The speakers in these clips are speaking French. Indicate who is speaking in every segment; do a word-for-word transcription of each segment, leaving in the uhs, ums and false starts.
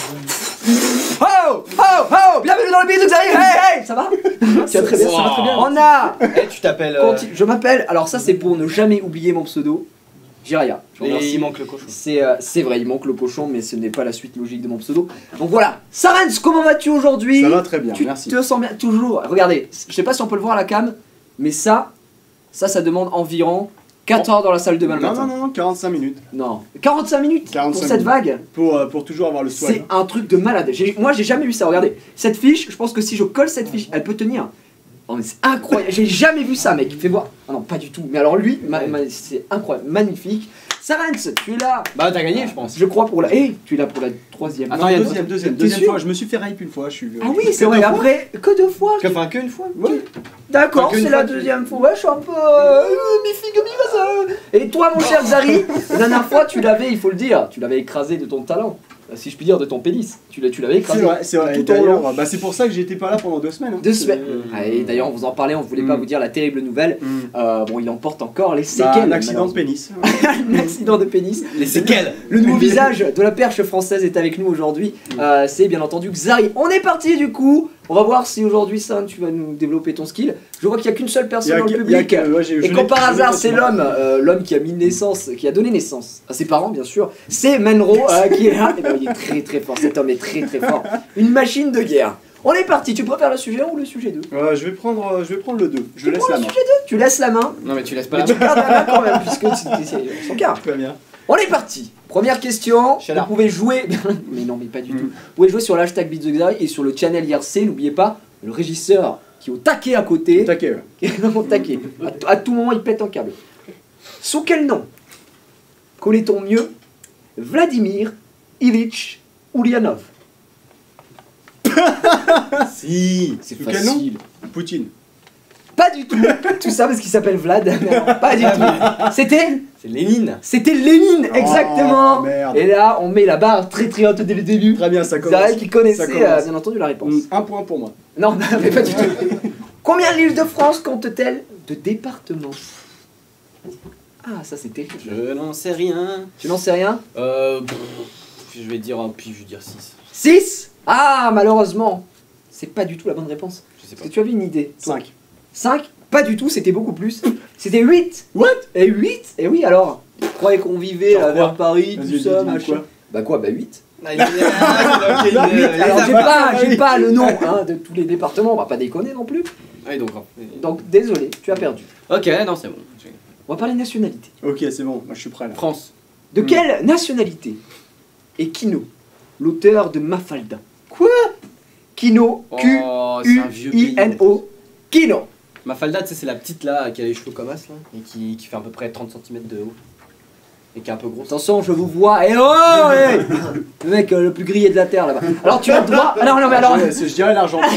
Speaker 1: Oh oh oh, bienvenue dans le pays de Xavier. Hey hey, ça va? Tu vas très bien, ça va très bien. On a.
Speaker 2: Eh, tu t'appelles. Euh...
Speaker 1: Je m'appelle. Alors ça c'est pour ne jamais oublier mon pseudo. Jiraya.
Speaker 2: Et il manque le cochon.
Speaker 1: C'est euh, vrai, il manque le cochon, mais ce n'est pas la suite logique de mon pseudo. Donc voilà. Sarens, comment vas-tu aujourd'hui?
Speaker 3: Ça va très bien,
Speaker 1: tu
Speaker 3: merci.
Speaker 1: Tu te sens bien toujours. Regardez, je sais pas si on peut le voir à la cam, mais ça, ça, ça demande environ quatre heures dans la salle de bain le
Speaker 3: Non,
Speaker 1: matin.
Speaker 3: non, non, non, quarante-cinq minutes.
Speaker 1: Non, quarante-cinq minutes
Speaker 3: quarante-cinq
Speaker 1: pour cette
Speaker 3: minutes.
Speaker 1: vague.
Speaker 3: Pour, euh, pour toujours avoir le soin.
Speaker 1: C'est un truc de malade. Moi, j'ai jamais vu ça. Regardez, cette fiche, je pense que si je colle cette fiche, elle peut tenir. Oh, mais c'est incroyable. J'ai jamais vu ça, mec. Fais voir. Ah non, pas du tout. Mais alors lui, c'est incroyable, magnifique. Sarens, tu es là.
Speaker 2: Bah t'as gagné, je pense.
Speaker 1: Je crois pour la. Eh, tu es là pour la troisième.
Speaker 3: Attends, il y a deuxième, deuxième,
Speaker 1: T'es
Speaker 3: deuxième
Speaker 1: sûr?
Speaker 3: fois. Je me suis fait rape une fois. Je suis.
Speaker 1: Ah oui, c'est vrai. Après, que deux fois.
Speaker 2: Tu as fait un que une fois?
Speaker 3: Ouais.
Speaker 1: D'accord,
Speaker 2: Pas qu'une
Speaker 1: c'est
Speaker 2: fois,
Speaker 1: la
Speaker 2: tu-
Speaker 1: deuxième fois. Ouais, je suis un peu. Euh, mi figue, mi vas Et toi, mon cher Zari, la dernière fois, tu l'avais, il faut le dire, tu l'avais écrasé de ton talent. Si je puis dire, de ton pénis. Tu l'as- tu l'avais
Speaker 3: C'est
Speaker 1: écrasé.
Speaker 3: vrai, c'est vrai.
Speaker 1: Tout
Speaker 3: Et
Speaker 1: en
Speaker 3: d'ailleurs,
Speaker 1: long.
Speaker 3: bah, c'est pour ça que j'étais pas là pendant deux semaines. hein.
Speaker 1: Deux semaines.
Speaker 3: C'est-
Speaker 1: Ah, et d'ailleurs, on vous en parlait, on voulait pas
Speaker 3: Mm.
Speaker 1: vous dire la terrible nouvelle.
Speaker 3: Mm.
Speaker 1: Euh, bon, il emporte encore les
Speaker 3: Bah,
Speaker 1: séquelles.
Speaker 3: un accident de pénis.
Speaker 1: Un accident de pénis.
Speaker 2: Les séquelles.
Speaker 1: Le nouveau visage de la perche française est avec nous aujourd'hui. Euh, c'est bien entendu Xari. On est parti du coup. On va voir si aujourd'hui, Sam, tu vas nous développer ton skill. Je vois qu'il n'y a qu'une seule
Speaker 3: Il y
Speaker 1: personne
Speaker 3: a
Speaker 1: dans le
Speaker 3: que- il y a
Speaker 1: public.
Speaker 3: que- ouais, j'ai- je
Speaker 1: Et
Speaker 3: l'ai-
Speaker 1: comme par
Speaker 3: je l'ai
Speaker 1: hasard,
Speaker 3: pas
Speaker 1: c'est
Speaker 3: souvent.
Speaker 1: l'homme, euh, l'homme qui a mis naissance, qui a donné naissance à ses parents, bien sûr. C'est Menro euh, qui est là. Et ben, il est très très fort. Cet homme est très très fort. Une machine de guerre. On est parti. Tu préfères le sujet un ou le sujet deux?
Speaker 3: Ouais, je vais prendre, euh, je vais prendre le deux. Je laisse
Speaker 1: prends
Speaker 3: la
Speaker 1: le
Speaker 3: main.
Speaker 1: sujet deux. Tu laisses la main.
Speaker 2: Non mais tu laisses pas
Speaker 1: Mais
Speaker 2: la
Speaker 1: tu gardes la main quand même, puisque c'est c'est son quart.
Speaker 3: Très bien.
Speaker 1: On est parti. Première question.
Speaker 2: Je suis là.
Speaker 1: Vous pouvez jouer. Mais non, mais pas du
Speaker 3: Mm.
Speaker 1: tout. Vous pouvez jouer sur l'hashtag BeatTheXari et sur le channel I R C. N'oubliez pas le régisseur qui est au taquet à côté.
Speaker 3: Taquet, ouais.
Speaker 1: Qui est au taquet. À, t- à tout moment, il pète un câble. Sous quel nom connaît-on mieux Vladimir Ilyich Ulyanov?
Speaker 2: Si.
Speaker 1: C'est
Speaker 3: Sous quel nom
Speaker 1: facile.
Speaker 3: Poutine.
Speaker 1: Pas du tout. Tout ça parce qu'il s'appelle Vlad. Mais non, pas du tout. C'était
Speaker 2: C'est Lénine.
Speaker 1: C'était Lénine, exactement.
Speaker 3: Oh, merde.
Speaker 1: Et là, on met la barre très très haute dès le début.
Speaker 3: Très bien, ça commence.
Speaker 1: Zari qui connaissait
Speaker 3: Ça commence.
Speaker 1: euh, bien entendu la réponse.
Speaker 3: Mm, Un point pour moi.
Speaker 1: Non, mais pas du tout. Combien l'île de France compte-t-elle de départements? Ah, ça c'est terrible.
Speaker 2: Je n'en sais rien.
Speaker 1: Tu n'en sais rien?
Speaker 2: Euh. pff, je vais dire un puis je vais dire six.
Speaker 1: six? Ah, malheureusement, c'est pas du tout la bonne réponse.
Speaker 2: Je sais
Speaker 1: Est-ce
Speaker 2: pas.
Speaker 1: que tu avais une idée?
Speaker 3: cinq.
Speaker 1: cinq? Pas du tout, c'était beaucoup plus. C'était huit.
Speaker 3: What?
Speaker 1: Et huit? Et oui, alors je croyais qu'on vivait
Speaker 3: Genre
Speaker 1: là,
Speaker 3: quoi?
Speaker 1: vers Paris,
Speaker 3: Vas-y,
Speaker 1: tout
Speaker 3: vas-y,
Speaker 1: ça,
Speaker 3: dis
Speaker 1: machin.
Speaker 3: quoi?
Speaker 1: Bah quoi? Bah huit.
Speaker 2: Ah, il est- ah, ok, il est- les
Speaker 1: Alors j'ai
Speaker 2: amas.
Speaker 1: pas, j'ai pas le nom hein, de tous les départements, on va pas déconner non plus.
Speaker 2: Ah, oui, donc.
Speaker 1: Donc désolé, tu as perdu.
Speaker 2: Ok, non, c'est bon.
Speaker 1: On va parler nationalité.
Speaker 3: Ok, c'est bon, moi je suis prêt là.
Speaker 2: France.
Speaker 1: De
Speaker 3: Hmm.
Speaker 1: quelle nationalité est Kino, l'auteur de Mafalda?
Speaker 3: Quoi?
Speaker 1: Kino, Q
Speaker 2: Oh, c'est
Speaker 1: U
Speaker 2: un vieux
Speaker 1: I N
Speaker 2: pays.
Speaker 1: O. Kino.
Speaker 2: Mafalda, tu sais, c'est la petite là qui a les cheveux comme as là et qui, qui fait à peu près trente centimètres de haut. Et qui est un peu grosse.
Speaker 1: Attention, je vous vois. Et oh, hey le mec euh, le plus grillé de la terre là-bas. Alors tu as le droit. Ah non, non, mais alors.
Speaker 3: Ouais, c'est- je dirais l'Argentine.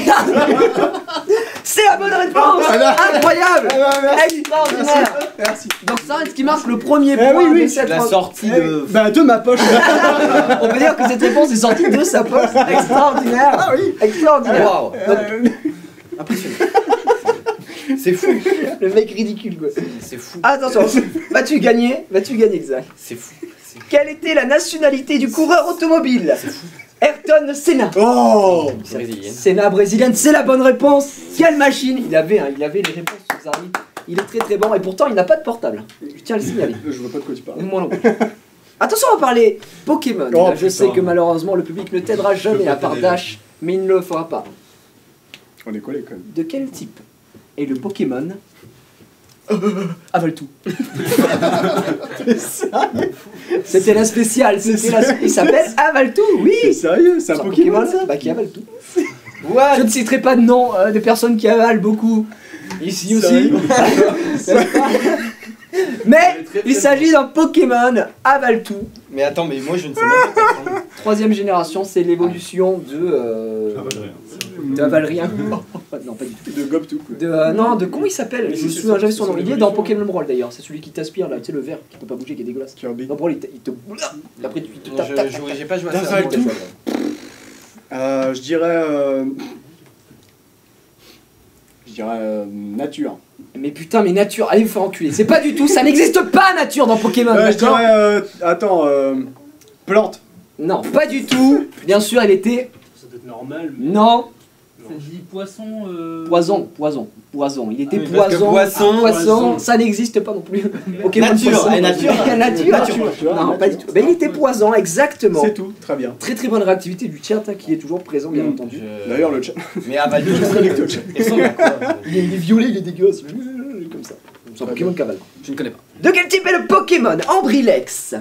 Speaker 1: C'est la bonne réponse.
Speaker 3: Ah, là.
Speaker 1: Incroyable.
Speaker 3: Ah, bah, merci.
Speaker 1: Extraordinaire.
Speaker 3: Merci.
Speaker 1: Donc ça, ce qui marque le premier
Speaker 3: Eh
Speaker 1: point
Speaker 3: oui, oui,
Speaker 1: de
Speaker 3: c'est
Speaker 1: cette
Speaker 2: La
Speaker 1: re-
Speaker 2: sortie
Speaker 3: Eh,
Speaker 2: de.
Speaker 3: Bah, de ma poche.
Speaker 1: On peut dire que cette réponse est sortie de sa poche. Extraordinaire.
Speaker 3: Ah oui.
Speaker 1: Extraordinaire.
Speaker 2: Waouh.
Speaker 3: Euh,
Speaker 2: Impressionnant. C'est fou.
Speaker 1: Le mec ridicule quoi.
Speaker 2: C'est fou.
Speaker 1: Attention, vas-tu gagner? Vas-tu gagner, Xac?
Speaker 2: C'est fou. C'est-
Speaker 1: Quelle était la nationalité du coureur automobile? Ayrton Senna.
Speaker 3: Oh.
Speaker 2: Brésilienne.
Speaker 1: Senna brésilienne, c'est la bonne réponse. Quelle machine! Il avait, hein, il avait les réponses sur Zari. Il est très très bon et pourtant il n'a pas de portable. Je tiens à le signaler.
Speaker 3: Je vois pas de quoi tu parles.
Speaker 1: Moi non plus. Attention, on va parler Pokémon.
Speaker 3: Oh,
Speaker 1: Là, je
Speaker 3: putain.
Speaker 1: sais que malheureusement le public ne t'aidera jamais
Speaker 2: peux
Speaker 1: à
Speaker 2: pas
Speaker 1: part
Speaker 2: t'aider.
Speaker 1: Dash, mais il ne le fera pas.
Speaker 3: On est collés quand même.
Speaker 1: De quel type est le Pokémon Avale tout. C'était la spéciale, c'était la... Il s'appelle Avale tout,
Speaker 3: C'est
Speaker 1: oui.
Speaker 3: sérieux? C'est un
Speaker 1: C'est un
Speaker 3: Pokémon ça?
Speaker 1: Bah qui avale tout. Je ne citerai pas de nom euh, de personnes qui avalent beaucoup. Ici aussi.
Speaker 3: Sérieux?
Speaker 1: Mais il s'agit d'un Pokémon avale tout.
Speaker 2: Mais attends, mais moi je ne sais même pas.
Speaker 1: Troisième génération, c'est l'évolution de. Euh... De Avalrien. Non, pas du tout.
Speaker 3: De Gob tout quoi.
Speaker 1: De, euh, non, de comment il s'appelle?
Speaker 3: Mais
Speaker 1: Je me
Speaker 3: c'est-
Speaker 1: souviens
Speaker 3: c'est-
Speaker 1: jamais
Speaker 3: c'est
Speaker 1: son nom.
Speaker 3: son
Speaker 1: Il est dans
Speaker 3: évolution.
Speaker 1: Pokémon Brawl d'ailleurs. C'est celui qui t'aspire là, tu sais, le vert qui peut pas bouger, qui est dégueulasse.
Speaker 3: Kirby.
Speaker 1: Dans Brawl, il te. il te- Après, tu te
Speaker 2: Non,
Speaker 1: tapes,
Speaker 2: je-
Speaker 1: tapes,
Speaker 2: je-
Speaker 1: tapes,
Speaker 2: J'ai pas joué à
Speaker 3: D'un
Speaker 2: ça.
Speaker 3: seul
Speaker 2: moi.
Speaker 3: coup. Euh, je dirais. Euh... Je dirais euh, nature.
Speaker 1: Mais putain, mais nature, allez vous faire enculer. C'est pas du tout, ça n'existe pas nature dans Pokémon.
Speaker 3: Euh, je
Speaker 1: d'accord
Speaker 3: dirais. Euh... Attends. Euh... Plante.
Speaker 1: Non, pas du tout. Bien sûr, il était...
Speaker 4: Ça doit être normal, mais.
Speaker 1: Non.
Speaker 5: Ça dit poisson. Euh...
Speaker 1: Poison, poison, poison. Il était
Speaker 2: Ah oui, parce que
Speaker 1: poison.
Speaker 2: poisson,
Speaker 1: Ah, poisson,
Speaker 4: poison.
Speaker 1: ça n'existe pas non plus. Pokémon
Speaker 2: Nature,
Speaker 1: poisson.
Speaker 2: eh, nature.
Speaker 1: nature, nature.
Speaker 3: Nature,
Speaker 1: Non, pas du
Speaker 3: nature.
Speaker 1: tout. Mais il était poison, exactement.
Speaker 3: C'est tout, très bien.
Speaker 1: Très très bonne réactivité du chat hein, qui est toujours présent, bien
Speaker 3: Mm.
Speaker 1: entendu.
Speaker 2: Je-
Speaker 3: D'ailleurs, le chat.
Speaker 2: Mais avale
Speaker 3: Je suis connecté au chat.
Speaker 2: Il ressemble à quoi
Speaker 1: Il est, il est violet, il est dégueulasse. Comme ça. C'est un Pokémon cavale.
Speaker 2: Je ne connais pas.
Speaker 1: De quel type est le Pokémon Ambrilex?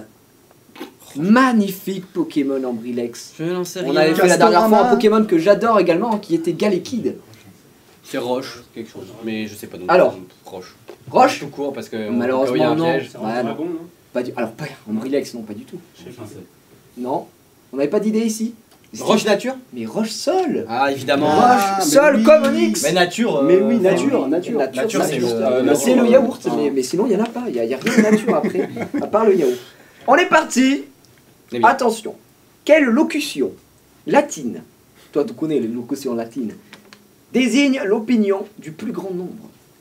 Speaker 1: Magnifique Pokémon Ambrilex.
Speaker 2: Je n'en sais
Speaker 1: On avait fait la
Speaker 3: Castorama.
Speaker 1: dernière fois un Pokémon que j'adore également qui était Galekid.
Speaker 2: C'est Roche, quelque chose. Mais je sais pas donc.
Speaker 1: Alors.
Speaker 2: Roche.
Speaker 1: Roche
Speaker 2: Tout court parce que.
Speaker 1: Malheureusement,
Speaker 2: au cas où il y a un
Speaker 1: non.
Speaker 2: piège.
Speaker 4: C'est
Speaker 1: Ouais,
Speaker 4: un
Speaker 1: non.
Speaker 4: dragon, non
Speaker 1: Pas du... Alors pas Ambrilex, non pas du tout.
Speaker 4: Je sais pas.
Speaker 1: Non. On n'avait pas d'idée ici.
Speaker 2: Roche nature.
Speaker 1: Mais Roche Sol.
Speaker 2: Ah évidemment.
Speaker 3: Ah,
Speaker 1: Roche
Speaker 3: mais
Speaker 1: Sol
Speaker 3: oui.
Speaker 1: comme Onyx.
Speaker 2: Mais nature. euh,
Speaker 3: Mais oui,
Speaker 2: enfin,
Speaker 3: nature,
Speaker 1: oui.
Speaker 3: nature.
Speaker 2: Nature,
Speaker 1: ça
Speaker 2: c'est
Speaker 1: existe.
Speaker 2: le-
Speaker 1: Euh,
Speaker 2: le
Speaker 1: c'est le
Speaker 2: roi.
Speaker 1: yaourt,
Speaker 3: Ah.
Speaker 1: mais, mais sinon il n'y en a pas. Il n'y a, il y a rien de nature après, à part le yaourt. On est parti.
Speaker 2: Eh bien.
Speaker 1: Attention. Quelle locution latine, toi tu connais les locutions latines, désigne l'opinion du plus grand nombre?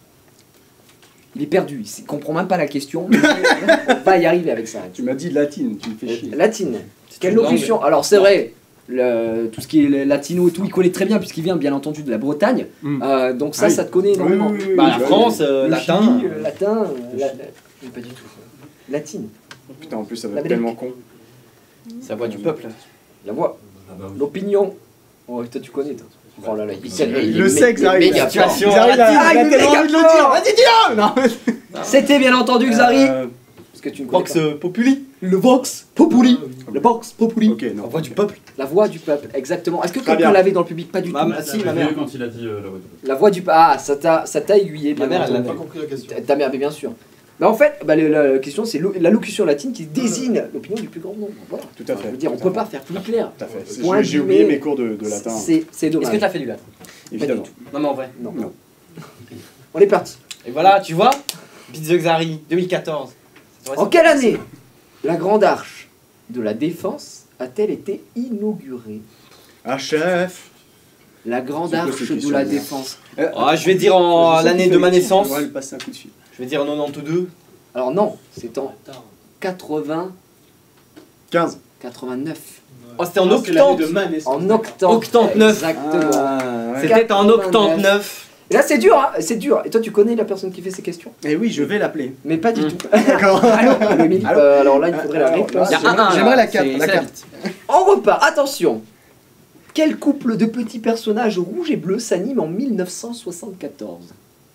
Speaker 1: Il est perdu, il ne comprend même pas la question, mais on va y arriver avec ça.
Speaker 3: Tu m'as dit latine, tu me fais chier.
Speaker 1: Latine.
Speaker 2: C'est
Speaker 1: Quelle
Speaker 2: une langue.
Speaker 1: locution? Alors c'est vrai, le- tout ce qui est latino et tout, il connaît très bien puisqu'il vient bien entendu de la Bretagne.
Speaker 3: Mm.
Speaker 1: Euh, donc ça,
Speaker 3: Ah oui.
Speaker 1: ça te connaît énormément.
Speaker 3: Oui, oui, oui,
Speaker 2: Bah
Speaker 3: oui,
Speaker 2: la
Speaker 3: je-
Speaker 2: France, euh,
Speaker 1: Le
Speaker 2: latin.
Speaker 1: Chili, euh, latin, euh, la- la- pas du tout. Latine.
Speaker 3: Putain, en plus, ça va
Speaker 1: La
Speaker 3: être
Speaker 1: Belgique.
Speaker 3: tellement con.
Speaker 2: Ça voix du peuple.
Speaker 1: La voix. L'opinion. Oh, toi tu connais toi. Oh là là, il, il-
Speaker 3: Il le
Speaker 1: il-
Speaker 3: sait que ça arrive.
Speaker 1: méga fort.
Speaker 2: Situation.
Speaker 3: Xari, il a-
Speaker 1: Ah,
Speaker 3: il a
Speaker 1: il est
Speaker 3: tellement
Speaker 1: méga
Speaker 3: envie de le
Speaker 1: fort.
Speaker 3: dire. Vas-y, dis-le. Non.
Speaker 1: C'était bien entendu Xari.
Speaker 3: Euh,
Speaker 1: Parce que tu ne connais
Speaker 2: Vox
Speaker 1: pas.
Speaker 2: euh, Populi.
Speaker 1: Le Vox Populi. Le Vox Populi.
Speaker 3: Ok, non.
Speaker 2: La voix du peuple.
Speaker 1: La voix du peuple, exactement. Est-ce que
Speaker 3: Très
Speaker 1: quelqu'un
Speaker 3: bien.
Speaker 1: l'avait dans le public? Pas du
Speaker 2: Ma-
Speaker 1: tout.
Speaker 2: ma- si,
Speaker 5: J'ai
Speaker 2: ma mère.
Speaker 5: vu quand il a dit euh, la voix du peuple.
Speaker 1: La voix du peuple. Ah, ça t'a ça t'a aiguillé, bien
Speaker 2: Ma mère, elle
Speaker 1: entendu.
Speaker 2: l'a
Speaker 6: pas compris la question.
Speaker 1: Ta- Ta mère, mais bien sûr. Bah en fait, bah, le- la, la question c'est lo- la locution latine qui désigne l'opinion du plus grand nombre. Voilà.
Speaker 3: Tout à
Speaker 1: Je
Speaker 3: fait.
Speaker 1: veux dire, on
Speaker 3: Tout à
Speaker 1: peut
Speaker 3: fait.
Speaker 1: pas faire plus clair.
Speaker 3: Tout à fait. C'est-
Speaker 1: Point
Speaker 3: J'ai j'ai oublié
Speaker 1: guillemets.
Speaker 3: mes cours de, de latin,
Speaker 1: C'est c'est
Speaker 2: Est-ce
Speaker 1: dommage.
Speaker 2: que t'as fait du latin?
Speaker 3: évidemment.
Speaker 2: Non mais en vrai.
Speaker 1: Non.
Speaker 3: Non.
Speaker 1: On est parti.
Speaker 2: Et voilà, tu vois, Pizza Xari, deux mille quatorze.
Speaker 1: En quelle année la grande arche de la défense a-t-elle été inaugurée?
Speaker 3: Ah, chef.
Speaker 1: La grande
Speaker 3: C'est quoi
Speaker 1: arche
Speaker 3: cette
Speaker 1: de
Speaker 3: question,
Speaker 1: la
Speaker 3: là
Speaker 1: défense.
Speaker 2: Ah, je vais dire en
Speaker 3: Je sais
Speaker 2: l'année
Speaker 3: qu'il
Speaker 2: de
Speaker 3: fait
Speaker 2: ma
Speaker 3: les-
Speaker 2: naissance.
Speaker 3: On va lui passer un coup de fil.
Speaker 2: Je vais dire en quatre-vingt-douze.
Speaker 1: Alors non, c'est en
Speaker 4: Attends.
Speaker 1: quatre-vingts,
Speaker 3: quinze.
Speaker 1: quatre-vingt-neuf.
Speaker 2: Oh, c'était en
Speaker 4: Ah, c'est l'année
Speaker 2: octante.
Speaker 4: de ma naissance.
Speaker 1: En octante.
Speaker 2: Octante-neuf.
Speaker 1: Exactement.
Speaker 3: Ah, ouais.
Speaker 2: C'était en
Speaker 1: quatre-vingt-neuf.
Speaker 2: octante-neuf.
Speaker 1: Et là c'est dur, hein, c'est dur. Et toi tu connais la personne qui fait ces questions?
Speaker 3: Eh oui, je vais l'appeler.
Speaker 1: Mais pas du
Speaker 2: Mm.
Speaker 1: tout.
Speaker 3: D'accord.
Speaker 1: Allô, allô, Émilie.
Speaker 3: Allô
Speaker 1: Euh, alors là il faudrait la
Speaker 3: Alors,
Speaker 1: réponse.
Speaker 3: là,
Speaker 2: Il y a un un,
Speaker 3: J'aimerais
Speaker 2: là.
Speaker 3: la carte,
Speaker 2: C'est-
Speaker 3: la
Speaker 2: c'est
Speaker 3: carte.
Speaker 2: bite.
Speaker 1: On repart, attention. Quel couple de petits personnages rouges et bleus s'anime en mille neuf cent soixante-quatorze?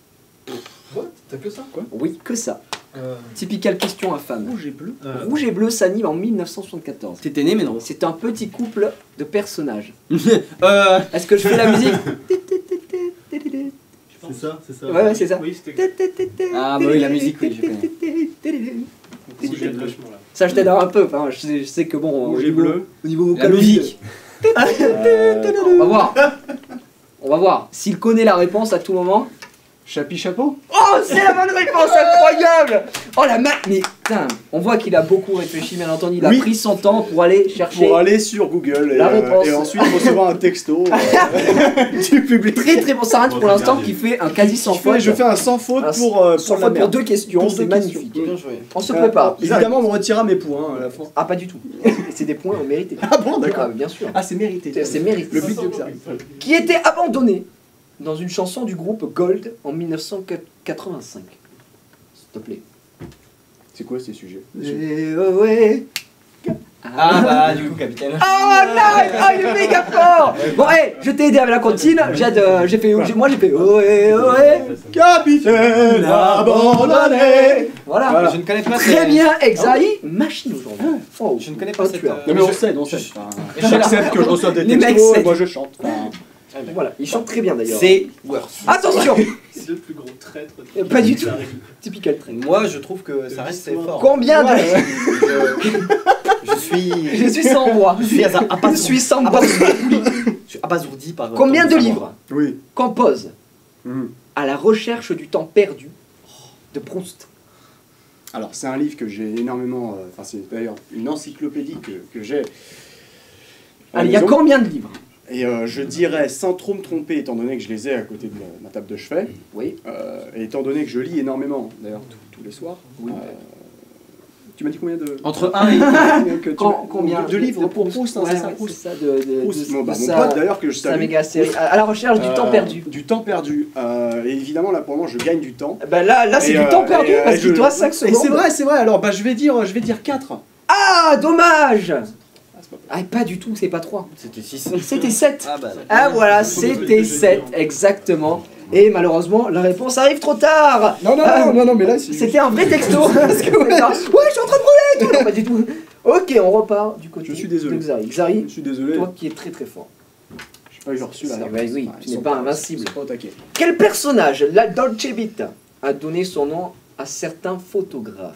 Speaker 6: What? T'as que ça quoi?
Speaker 1: Oui, que ça.
Speaker 6: Euh,
Speaker 1: Typical question infâme.
Speaker 3: Rouge et bleu.
Speaker 6: euh,
Speaker 1: Rouge et bleu s'anime en mille neuf cent soixante-quatorze.
Speaker 2: T'étais né mais non.
Speaker 1: C'est un petit couple de personnages.
Speaker 2: Euh.
Speaker 1: Est-ce que je fais la musique?
Speaker 6: C'est ça, c'est ça.
Speaker 1: Ouais, ouais, c'est ça.
Speaker 4: Oui, c'était.
Speaker 2: Ah bah oui, la musique, oui, je
Speaker 4: Bougez vachement là.
Speaker 1: Ça, je t'aide un peu. Enfin, je, sais, je sais que bon, au
Speaker 3: Rouge et
Speaker 1: niveau,
Speaker 3: bleu.
Speaker 1: au niveau
Speaker 2: La
Speaker 1: vocaloïde,
Speaker 2: musique.
Speaker 3: Euh,
Speaker 1: on va voir. On va voir. S'il connaît la réponse à tout moment.
Speaker 3: Chapi chapeau.
Speaker 1: Oh, c'est la bonne réponse, incroyable! Oh la ma... Mais putain, on voit qu'il a beaucoup réfléchi, bien entendu. Il a
Speaker 3: Oui.
Speaker 1: pris son temps pour aller chercher.
Speaker 3: Pour aller sur Google et,
Speaker 1: La
Speaker 3: euh,
Speaker 1: réponse.
Speaker 3: et ensuite recevoir un texto euh, du public.
Speaker 1: Très très bon. Ça arrête
Speaker 6: Bon,
Speaker 1: pour
Speaker 6: c'est
Speaker 1: l'instant
Speaker 6: bien
Speaker 1: qui fait un quasi sans
Speaker 3: Je fais,
Speaker 1: faute.
Speaker 3: je fais un sans faute
Speaker 1: Un
Speaker 3: pour, euh,
Speaker 1: sans
Speaker 3: pour la
Speaker 1: faute pour
Speaker 3: merde.
Speaker 1: deux questions,
Speaker 3: Pour
Speaker 1: c'est
Speaker 3: deux
Speaker 1: magnifique.
Speaker 2: Bien joué.
Speaker 1: On se
Speaker 3: Euh,
Speaker 1: prépare.
Speaker 3: Évidemment, on me retirera mes points hein, à la fin.
Speaker 1: Ah, pas du tout. C'est des points mérités.
Speaker 3: Ah bon, d'accord.
Speaker 1: Ah, bien sûr.
Speaker 3: Ah, c'est mérité.
Speaker 1: C'est- c'est mérité.
Speaker 3: Le but de ça.
Speaker 1: Qui était abandonné dans une chanson du groupe Gold en mille neuf cent quatre-vingt-cinq. S'il te plaît.
Speaker 3: C'est quoi ces sujets
Speaker 1: Eh, oh, ouais.
Speaker 2: Ah bah du coup capitaine.
Speaker 1: Oh nice! Oh il est méga fort! Bon hey, je t'ai aidé avec la comptine, j'ai euh, j'ai fait, j'ai- moi j'ai fait ohé ohé,
Speaker 3: Capitaine abandonné.
Speaker 1: voilà.
Speaker 3: Voilà.
Speaker 2: Je ne connais pas
Speaker 1: Très
Speaker 2: cette-
Speaker 1: bien, Exaï, machine aujourd'hui. Oh,
Speaker 2: Je ne connais pas
Speaker 1: un
Speaker 2: cette.
Speaker 1: tueur.
Speaker 2: euh,
Speaker 3: Non mais je sais, non, je sais.
Speaker 2: Et je suis là.
Speaker 3: J'accepte que je reçois des
Speaker 1: Les mecs
Speaker 3: textos et
Speaker 1: savent.
Speaker 3: moi je chante. Enfin,
Speaker 1: Voilà, il chante très bien d'ailleurs.
Speaker 2: C'est worse.
Speaker 1: Attention,
Speaker 4: C'est le plus gros traître.
Speaker 1: Euh, pas du tout.
Speaker 4: Ça arrive.
Speaker 1: typical train.
Speaker 2: Moi je trouve que ça reste très fort.
Speaker 1: Combien de...
Speaker 2: Je, je suis.
Speaker 1: Je suis sans voix.
Speaker 2: Je suis asa-
Speaker 1: Je
Speaker 2: abasourdi.
Speaker 1: suis sans voix.
Speaker 2: Je suis abasourdi par.
Speaker 1: Combien de
Speaker 2: tant savoir.
Speaker 1: livres
Speaker 3: oui.
Speaker 1: compose
Speaker 3: Mhm.
Speaker 1: À la recherche du temps perdu de Proust?
Speaker 3: Alors c'est un livre que j'ai énormément, euh, enfin c'est d'ailleurs une encyclopédie que, que j'ai. à la
Speaker 1: Allez, il y a
Speaker 3: maison.
Speaker 1: combien de livres?
Speaker 3: Et euh, je dirais, sans trop me tromper, étant donné que je les ai à côté de ma, ma table de chevet,
Speaker 1: Oui.
Speaker 3: euh, et étant donné que je lis énormément, d'ailleurs tous- tous les soirs,
Speaker 1: Oui.
Speaker 3: euh, Tu m'as dit combien de.
Speaker 2: Entre un et
Speaker 3: que tu-
Speaker 1: Quand- Combien
Speaker 3: de, de livres pour Proust, hein,
Speaker 1: Ouais,
Speaker 3: c'est ça,
Speaker 1: ouais,
Speaker 3: Proust.
Speaker 1: c'est ça, de, de,
Speaker 3: Proust.
Speaker 1: de-
Speaker 3: Bon, bah,
Speaker 1: de
Speaker 3: mon
Speaker 1: sa-
Speaker 3: pote d'ailleurs que je
Speaker 1: sa
Speaker 3: salue.
Speaker 1: méga série. À, à la recherche du
Speaker 3: Euh,
Speaker 1: temps perdu.
Speaker 3: Du temps perdu. Euh, et évidemment, là pour le moment, je gagne du temps.
Speaker 1: Bah là, là c'est
Speaker 3: Et,
Speaker 1: du
Speaker 3: euh,
Speaker 1: temps perdu
Speaker 3: et, euh,
Speaker 1: parce
Speaker 3: et
Speaker 1: qu'il
Speaker 3: je-
Speaker 1: te reste cinq
Speaker 3: Et
Speaker 1: secondes.
Speaker 3: c'est vrai, c'est vrai. Alors, bah, je vais dire, je vais dire quatre.
Speaker 1: Ah, dommage.
Speaker 3: c'est pas
Speaker 1: Ah, pas du tout, c'est pas trois.
Speaker 2: C'était six.
Speaker 1: C'était sept.
Speaker 2: Ah bah non.
Speaker 1: Ah voilà, c'était sept, exactement. Et malheureusement, la réponse arrive trop tard.
Speaker 3: Non, non,
Speaker 1: Ah,
Speaker 3: non, non, non, mais là, c'est.
Speaker 1: C'était un vrai texto. Parce que vous êtes là, ouais, je suis en train de brûler et tout. Non, pas du tout. Ok, on repart du côté
Speaker 3: Je suis désolé.
Speaker 1: de Xari. Xari,
Speaker 3: Je suis désolé.
Speaker 1: toi qui es très très fort.
Speaker 3: Je sais pas, j'ai reçu la.
Speaker 1: Ça,
Speaker 3: réponse.
Speaker 1: bah oui,
Speaker 3: Ouais,
Speaker 1: tu
Speaker 3: ils
Speaker 1: n'es
Speaker 3: sont
Speaker 1: pas invincible.
Speaker 3: Ils sont pas au taquet.
Speaker 1: Quel personnage, la Dolce Vita, a donné son nom à certains photographes?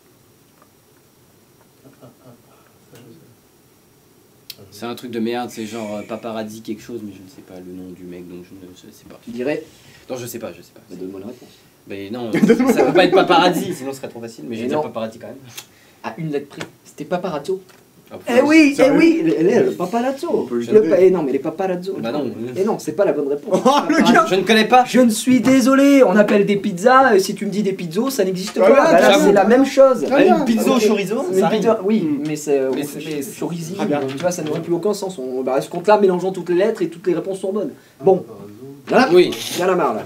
Speaker 2: C'est un truc de merde, c'est genre euh, paparazzi quelque chose, mais je ne sais pas le nom du mec, donc je ne je sais pas.
Speaker 1: Tu dirais,
Speaker 2: Non, je sais pas, je sais pas.
Speaker 1: bah, donne-moi la réponse.
Speaker 2: Mais non, ça peut pas être paparazzi, sinon ce serait trop facile, mais je vais
Speaker 1: Mais
Speaker 2: dire
Speaker 1: non.
Speaker 2: paparazzi quand même.
Speaker 1: À une lettre près, c'était Paparazzo.
Speaker 2: Ah,
Speaker 1: Eh oui, eh
Speaker 3: Sérieux
Speaker 1: oui, elle est le paparazzo.
Speaker 3: On peut le
Speaker 1: Le
Speaker 3: jeter.
Speaker 1: pa- eh non, mais les paparazzo.
Speaker 2: Bah non.
Speaker 1: Et non, c'est pas la bonne réponse.
Speaker 3: Oh, le gars.
Speaker 2: Je ne connais pas.
Speaker 1: Je ne suis désolé, on appelle des pizzas, euh, si tu me dis des pizzos, ça n'existe pas.
Speaker 3: Ouais, ouais,
Speaker 1: Bah là,
Speaker 2: j'avoue.
Speaker 1: c'est la même chose.
Speaker 3: Très bien.
Speaker 2: Une pizza au
Speaker 1: Ok.
Speaker 2: chorizo,
Speaker 1: Une
Speaker 2: ça
Speaker 1: pizza-
Speaker 2: arrive.
Speaker 1: oui,
Speaker 3: Mm.
Speaker 1: mais c'est
Speaker 2: Mais
Speaker 1: mais
Speaker 2: c'est-
Speaker 1: c'est chorizo,
Speaker 3: Très bien.
Speaker 1: tu vois, ça n'aurait plus aucun sens. On, bah, ce compte-là, mélangeant toutes les lettres et toutes les réponses sont bonnes. Bon, voilà,
Speaker 2: Oui.
Speaker 1: il y en a marre là.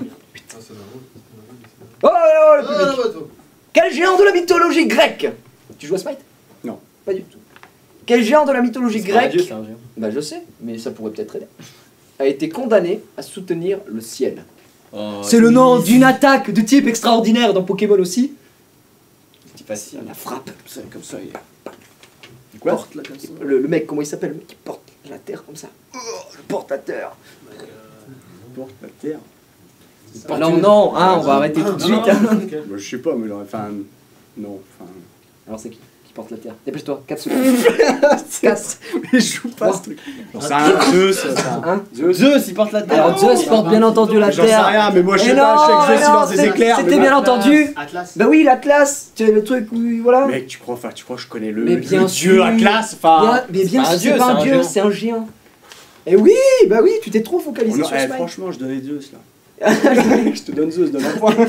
Speaker 1: Oh, oh, oh, le public. Quel géant de la mythologie grecque? Tu joues à Smite?
Speaker 3: Non.
Speaker 1: Pas du tout. Quel géant de la mythologie
Speaker 2: C'est pas un
Speaker 1: grecque?
Speaker 2: dieu, c'est un géant.
Speaker 1: Bah je sais, mais ça pourrait peut-être aider. A été condamné à soutenir le ciel.
Speaker 2: Oh,
Speaker 1: C'est le nom d'une attaque de type extraordinaire dans Pokémon aussi.
Speaker 2: C'est facile.
Speaker 1: La frappe.
Speaker 3: C'est comme ça. Il
Speaker 1: Quoi
Speaker 3: porte là comme ça.
Speaker 1: Le, le mec, comment il s'appelle? Le mec qui porte la terre comme ça. Oh, le portateur.
Speaker 3: Il porte la terre.
Speaker 1: Ah non, non, hein, on va arrêter tout de suite. hein.
Speaker 3: Bah, je sais pas, mais j'aurais. Enfin. Non, enfin.
Speaker 1: Alors c'est qui qui porte la terre? Dépêche-toi, quatre secondes. quatre.
Speaker 3: Mais je joue pas
Speaker 1: Trois.
Speaker 3: ce truc. J'en sais rien, Zeus, ça.
Speaker 1: Hein?
Speaker 2: Zeus, il porte la terre.
Speaker 1: Alors Zeus porte bien entendu la
Speaker 3: J'en sais
Speaker 1: terre.
Speaker 3: rien, mais moi je
Speaker 1: Mais
Speaker 3: sais
Speaker 1: non,
Speaker 3: pas, je sais que
Speaker 1: mais
Speaker 3: Zeus il
Speaker 1: non,
Speaker 3: lance des
Speaker 1: c'est-
Speaker 3: éclairs.
Speaker 1: c'était
Speaker 3: mais
Speaker 1: bien
Speaker 3: bon.
Speaker 1: entendu.
Speaker 4: Atlas.
Speaker 1: Bah oui, l'Atlas, c'est le truc où, voilà.
Speaker 3: Mec, tu crois, enfin, tu crois que je connais le,
Speaker 1: Mais
Speaker 3: le
Speaker 1: bien
Speaker 3: dieu
Speaker 1: sûr.
Speaker 3: Atlas,
Speaker 1: Bien-
Speaker 3: enfin.
Speaker 1: mais bien
Speaker 2: pas un
Speaker 1: sûr,
Speaker 2: dieu,
Speaker 1: c'est pas
Speaker 2: c'est
Speaker 1: un
Speaker 2: un
Speaker 1: dieu,
Speaker 2: géant.
Speaker 1: c'est un géant. Et oui, bah oui, tu t'es trop focalisé
Speaker 3: Oh non,
Speaker 1: sur
Speaker 3: eh,
Speaker 1: Smite.
Speaker 3: franchement, je donnais Zeus là. Je te donne Zeus, donne un point.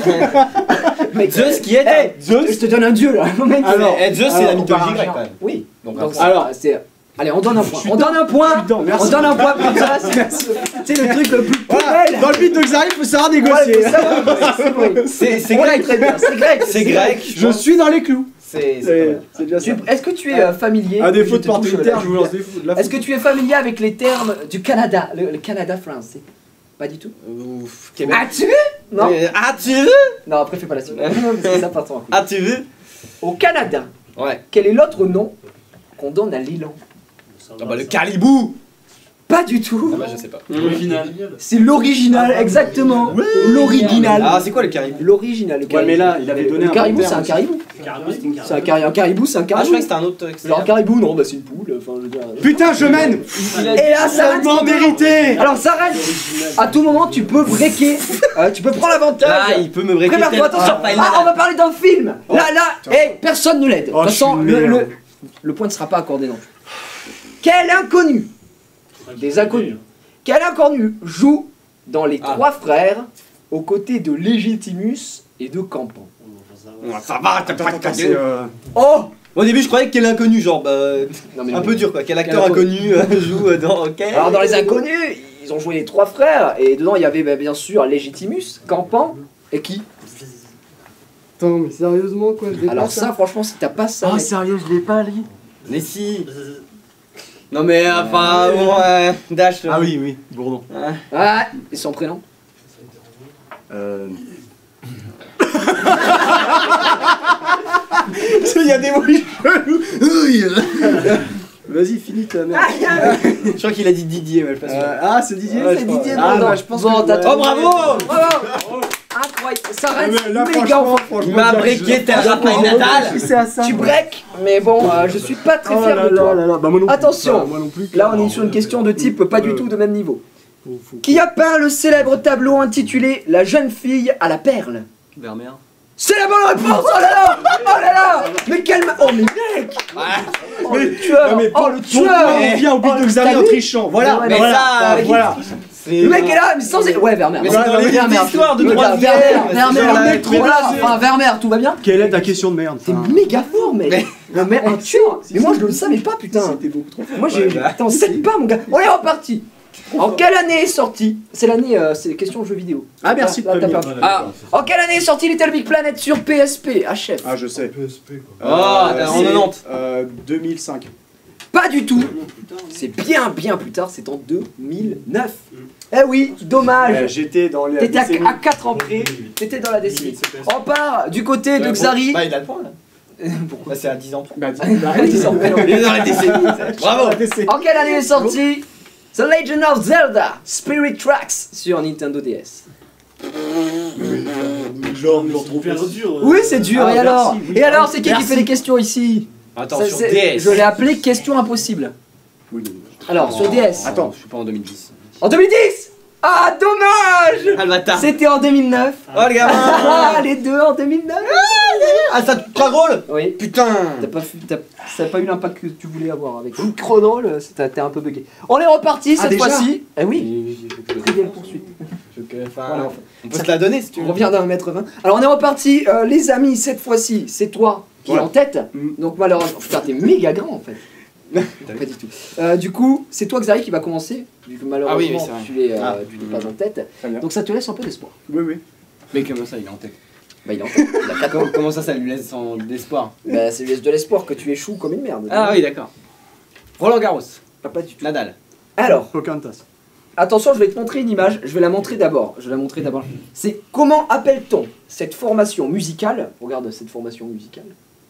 Speaker 1: Mec,
Speaker 2: Zeus qui est
Speaker 1: hey,
Speaker 3: Zeus.
Speaker 1: je te donne un dieu là. Mec,
Speaker 3: Alors,
Speaker 2: Eh, Zeus, c'est
Speaker 3: alors,
Speaker 2: la
Speaker 3: on
Speaker 2: mythologie
Speaker 1: part
Speaker 2: grecque
Speaker 1: un
Speaker 2: quand même.
Speaker 1: Oui.
Speaker 2: Donc,
Speaker 1: Donc,
Speaker 2: après-
Speaker 3: alors.
Speaker 1: c'est. Allez, on donne un point.
Speaker 3: suis
Speaker 1: On donne un point.
Speaker 3: Je suis dedans, merci.
Speaker 1: On donne un point pour ça. C'est c'est le truc le plus
Speaker 3: Voilà,
Speaker 1: poubelle.
Speaker 3: dans le but de Xari, il faut savoir
Speaker 1: Ouais,
Speaker 3: négocier.
Speaker 1: mais ça va, c'est vrai.
Speaker 2: C'est c'est
Speaker 1: Ouais,
Speaker 2: grec.
Speaker 1: très bien, c'est grec.
Speaker 2: C'est grec.
Speaker 3: Je suis dans les clous.
Speaker 2: C'est c'est pas
Speaker 3: C'est
Speaker 2: mal.
Speaker 3: c'est déjà
Speaker 1: Tu
Speaker 3: ça.
Speaker 1: es- Est-ce que tu es euh, familier?
Speaker 3: À
Speaker 1: Oui,
Speaker 3: défaut
Speaker 1: je
Speaker 3: de
Speaker 1: te
Speaker 3: porter
Speaker 1: touche,
Speaker 3: une terre,
Speaker 1: là.
Speaker 3: je vous lance des fous. de la
Speaker 1: Est-ce que tu es familier avec les termes du Canada, le, le Canada français? Pas du tout.
Speaker 2: Ouf, Québec.
Speaker 1: As-tu vu? Non.
Speaker 2: Euh, Ah, tu veux
Speaker 1: Non, après fais pas la suite. Parce que ça part en couille.
Speaker 2: Ah, tu veux
Speaker 1: Au Canada,
Speaker 2: Ouais.
Speaker 1: quel est l'autre nom qu'on donne à l'élan?
Speaker 2: Ah bah le caribou.
Speaker 1: Pas du tout.
Speaker 2: Ah bah je sais pas.
Speaker 5: L'original.
Speaker 1: C'est l'original, exactement. L'original.
Speaker 2: Ah, c'est quoi le caribou?
Speaker 1: L'original. le
Speaker 3: Ouais, mais là, il avait donné
Speaker 1: le
Speaker 3: un
Speaker 1: caribou,
Speaker 3: bon
Speaker 1: c'est un
Speaker 3: terme.
Speaker 1: caribou.
Speaker 4: Caribou, c'est une
Speaker 1: C'est un, cari- un caribou, c'est un
Speaker 2: Ah, je
Speaker 1: caribou.
Speaker 2: croyais que c'était un autre. que c'était
Speaker 1: Alors
Speaker 2: un-
Speaker 1: caribou, non, bah c'est une poule. Enfin, je veux dire.
Speaker 3: Putain, je mène.
Speaker 1: Et là, ça reste.
Speaker 3: Tellement mérité.
Speaker 1: Alors ça reste. À tout moment, tu peux breaker. euh, tu peux prendre
Speaker 2: Là,
Speaker 1: l'avantage.
Speaker 2: il peut me breaker.
Speaker 1: Prépare-toi,
Speaker 2: tel-
Speaker 1: attention.
Speaker 2: Ah, pas une
Speaker 1: Ah, on va
Speaker 2: malade.
Speaker 1: parler d'un film. Là, là, hey, personne ne l'aide. De
Speaker 3: Oh,
Speaker 1: toute
Speaker 3: je suis
Speaker 1: façon,
Speaker 3: une
Speaker 1: le,
Speaker 3: merde.
Speaker 1: le, le point ne sera pas accordé non plus. Quel inconnu, des inconnus, quel inconnu joue dans Les
Speaker 2: Ah.
Speaker 1: Trois Frères aux côtés de Légitimus et de Campan?
Speaker 3: Ouais, ça va, t'as pas cassé. euh,
Speaker 1: Oh
Speaker 2: Au début, je croyais que quel inconnu, genre bah,
Speaker 1: Non, mais
Speaker 2: un
Speaker 1: non.
Speaker 2: peu dur quoi. Quel acteur
Speaker 1: Quel
Speaker 2: inconnu euh, joue euh, dans quel
Speaker 1: Alors dans Les Inconnus, ils ont joué Les Trois Frères et dedans il y avait bah, bien sûr Légitimus, Campan et qui?
Speaker 3: Attends, mais sérieusement quoi, je l'ai
Speaker 1: Alors
Speaker 3: pas,
Speaker 1: ça, franchement, si t'as pas ça,
Speaker 3: Ah,
Speaker 1: mec,
Speaker 3: sérieux, je l'ai pas, lui.
Speaker 2: Mais si. Non mais enfin, bon, euh, Dash.
Speaker 3: Ah oui, oui, Bourdon.
Speaker 2: Ouais.
Speaker 1: ah, et son prénom?
Speaker 3: Euh. Il y a des bruits chelous. Vas-y, finis ta merde.
Speaker 2: Je crois qu'il a dit Didier, mais je suis pas sûr.
Speaker 3: Euh, ah, c'est Didier
Speaker 1: Ouais,
Speaker 3: je
Speaker 1: c'est
Speaker 3: crois.
Speaker 1: Didier
Speaker 3: Ah,
Speaker 1: Bourdon.
Speaker 3: bah, je pense
Speaker 1: Bon,
Speaker 3: que.
Speaker 1: t'as-
Speaker 2: Oh bravo.
Speaker 1: Bravo! Incroyable, ça
Speaker 3: Ah,
Speaker 1: reste
Speaker 3: mais là,
Speaker 1: méga
Speaker 3: franchement,
Speaker 1: en-
Speaker 3: franchement,
Speaker 2: Il m'a
Speaker 3: là,
Speaker 2: breaké
Speaker 3: je-
Speaker 2: tel Raphaël Natal.
Speaker 3: C'est à ça.
Speaker 1: Tu break, mais bon, euh, je suis pas très
Speaker 3: Oh
Speaker 1: fier
Speaker 3: là
Speaker 1: de
Speaker 3: là
Speaker 1: toi.
Speaker 3: là là, bah moi non plus.
Speaker 1: Attention.
Speaker 3: Bah, moi non plus.
Speaker 1: Là, on est sur une question de type pas du tout de même niveau.
Speaker 3: Faut- faut-
Speaker 1: Qui a peint le célèbre tableau intitulé La jeune fille à la perle?
Speaker 2: Vermeer.
Speaker 1: C'est la bonne réponse! Oh là là! Oh là là! Mais quel ma... Oh mais mec! Oh le tueur!
Speaker 3: Non, mais
Speaker 1: Oh le
Speaker 3: On
Speaker 1: tueur!
Speaker 3: vient au but
Speaker 1: Oh,
Speaker 3: de Xavier
Speaker 1: t'as
Speaker 3: en
Speaker 1: vu?
Speaker 3: trichant. Voilà,
Speaker 1: Ouais,
Speaker 2: mais
Speaker 3: voilà,
Speaker 2: ça,
Speaker 3: voilà.
Speaker 2: C'est C'est-
Speaker 1: Le mec est là, mais sans. Ouais, Vermeer.
Speaker 2: Mais c'est dans les
Speaker 1: Vermeer.
Speaker 2: histoires de
Speaker 1: Le gars,
Speaker 2: droite
Speaker 1: Vermeer,
Speaker 2: guerre,
Speaker 1: Vermeer,
Speaker 2: c'est genre la-
Speaker 1: mec, voilà, enfin, Vermeer, tout va bien?
Speaker 3: Quelle est ta question de merde?
Speaker 1: T'es
Speaker 3: Enfin,
Speaker 1: méga fort, mec. Le mec, un tueur. Mais moi, je le savais pas, putain.
Speaker 3: C'était beaucoup trop.
Speaker 1: Moi, j'ai.
Speaker 2: Ouais, bah.
Speaker 1: T'en sais pas, mon gars. On est reparti. En quelle année est sorti? C'est l'année, euh, c'est question jeux vidéo.
Speaker 3: Ah, merci de
Speaker 1: Là, t'as
Speaker 3: prévenir.
Speaker 1: perdu. Ah, en quelle année est sorti Little Big Planet sur P S P? H F.
Speaker 3: Ah, je sais.
Speaker 6: P S P quoi.
Speaker 2: Ah,
Speaker 3: Euh,
Speaker 2: en
Speaker 3: c'est,
Speaker 2: quatre-vingt-dix.
Speaker 3: euh, deux mille cinq.
Speaker 1: Pas du tout. C'est bien, bien plus tard. C'est en deux mille neuf. Eh oui,
Speaker 3: Euh,
Speaker 1: dommage.
Speaker 3: J'étais dans les.
Speaker 1: T'étais à,
Speaker 3: décennie-
Speaker 1: à quatre ans près. T'étais dans la décennie. On part du côté de Xari.
Speaker 2: Bah, il a le point là.
Speaker 1: Pourquoi?
Speaker 2: Bah, c'est à dix ans.
Speaker 3: Bah, dis-
Speaker 1: Ils sont belles.
Speaker 2: Il est dans la décennie. Bravo.
Speaker 1: En quelle année est sorti The Legend of Zelda Spirit Tracks sur Nintendo D S?
Speaker 6: Genre,
Speaker 4: Mais
Speaker 6: genre
Speaker 4: c'est
Speaker 6: trop
Speaker 4: hyper dur. euh.
Speaker 1: Oui, c'est dur.
Speaker 3: Ah,
Speaker 1: et alors
Speaker 3: merci, oui.
Speaker 1: Et alors, c'est qui qui
Speaker 3: Merci.
Speaker 1: fait les questions ici?
Speaker 2: Attends,
Speaker 1: Ça,
Speaker 2: sur
Speaker 1: c'est-
Speaker 2: D S.
Speaker 1: Je l'ai appelé question impossible.
Speaker 3: Oui, oui.
Speaker 1: Alors, sur D S.
Speaker 3: Attends.
Speaker 2: Je suis pas en deux mille dix.
Speaker 1: En deux mille dix. Ah, dommage.
Speaker 2: Ah, le bâtard.
Speaker 1: C'était en deux mille neuf.
Speaker 2: Oh, le gamin.
Speaker 1: Ah, les deux en deux mille neuf.
Speaker 2: Ah, ça te croit drôle?
Speaker 1: Oui.
Speaker 2: Putain.
Speaker 1: T'as pas, fu- t'as- ça n'a pas eu l'impact que tu voulais avoir avec Chronol, t'es un peu bugué. On est reparti
Speaker 3: Ah,
Speaker 1: cette
Speaker 3: déjà
Speaker 1: fois-ci. Eh oui, très belle poursuite.
Speaker 2: Enfin,
Speaker 1: Voilà, enfin,
Speaker 2: on peut se la donner si tu
Speaker 1: on
Speaker 2: veux.
Speaker 1: revient d'un mètre vingt. Alors on est reparti, euh, les amis, cette fois-ci, c'est toi qui
Speaker 3: Ouais.
Speaker 1: es en tête.
Speaker 3: Mm.
Speaker 1: Donc malheureusement, putain, t'es méga grand en fait. Pas du tout. Euh, du coup, c'est toi Xari qui va commencer, vu que malheureusement
Speaker 2: Ah oui, oui, c'est vrai.
Speaker 1: tu es, euh,
Speaker 2: Ah.
Speaker 1: tu n'es pas en tête.
Speaker 3: Très bien.
Speaker 1: Donc ça te laisse un peu d'espoir.
Speaker 3: Oui, oui.
Speaker 2: Mais comment ça, il est en tête?
Speaker 1: Bah il est en tête. Il a quatre ans.
Speaker 2: Comment, comment ça, ça lui laisse en d'espoir?
Speaker 1: Bah c'est laisse de l'espoir que tu échoues comme une merde.
Speaker 2: Ah oui, d'accord. Roland Garros.
Speaker 1: Pas, pas du tout.
Speaker 2: Nadal.
Speaker 1: Alors,
Speaker 3: Pocahontas.
Speaker 1: attention, je vais te montrer une image, je vais la montrer d'abord. Je vais la montrer d'abord. C'est comment appelle-t-on cette formation musicale? Regarde cette formation musicale.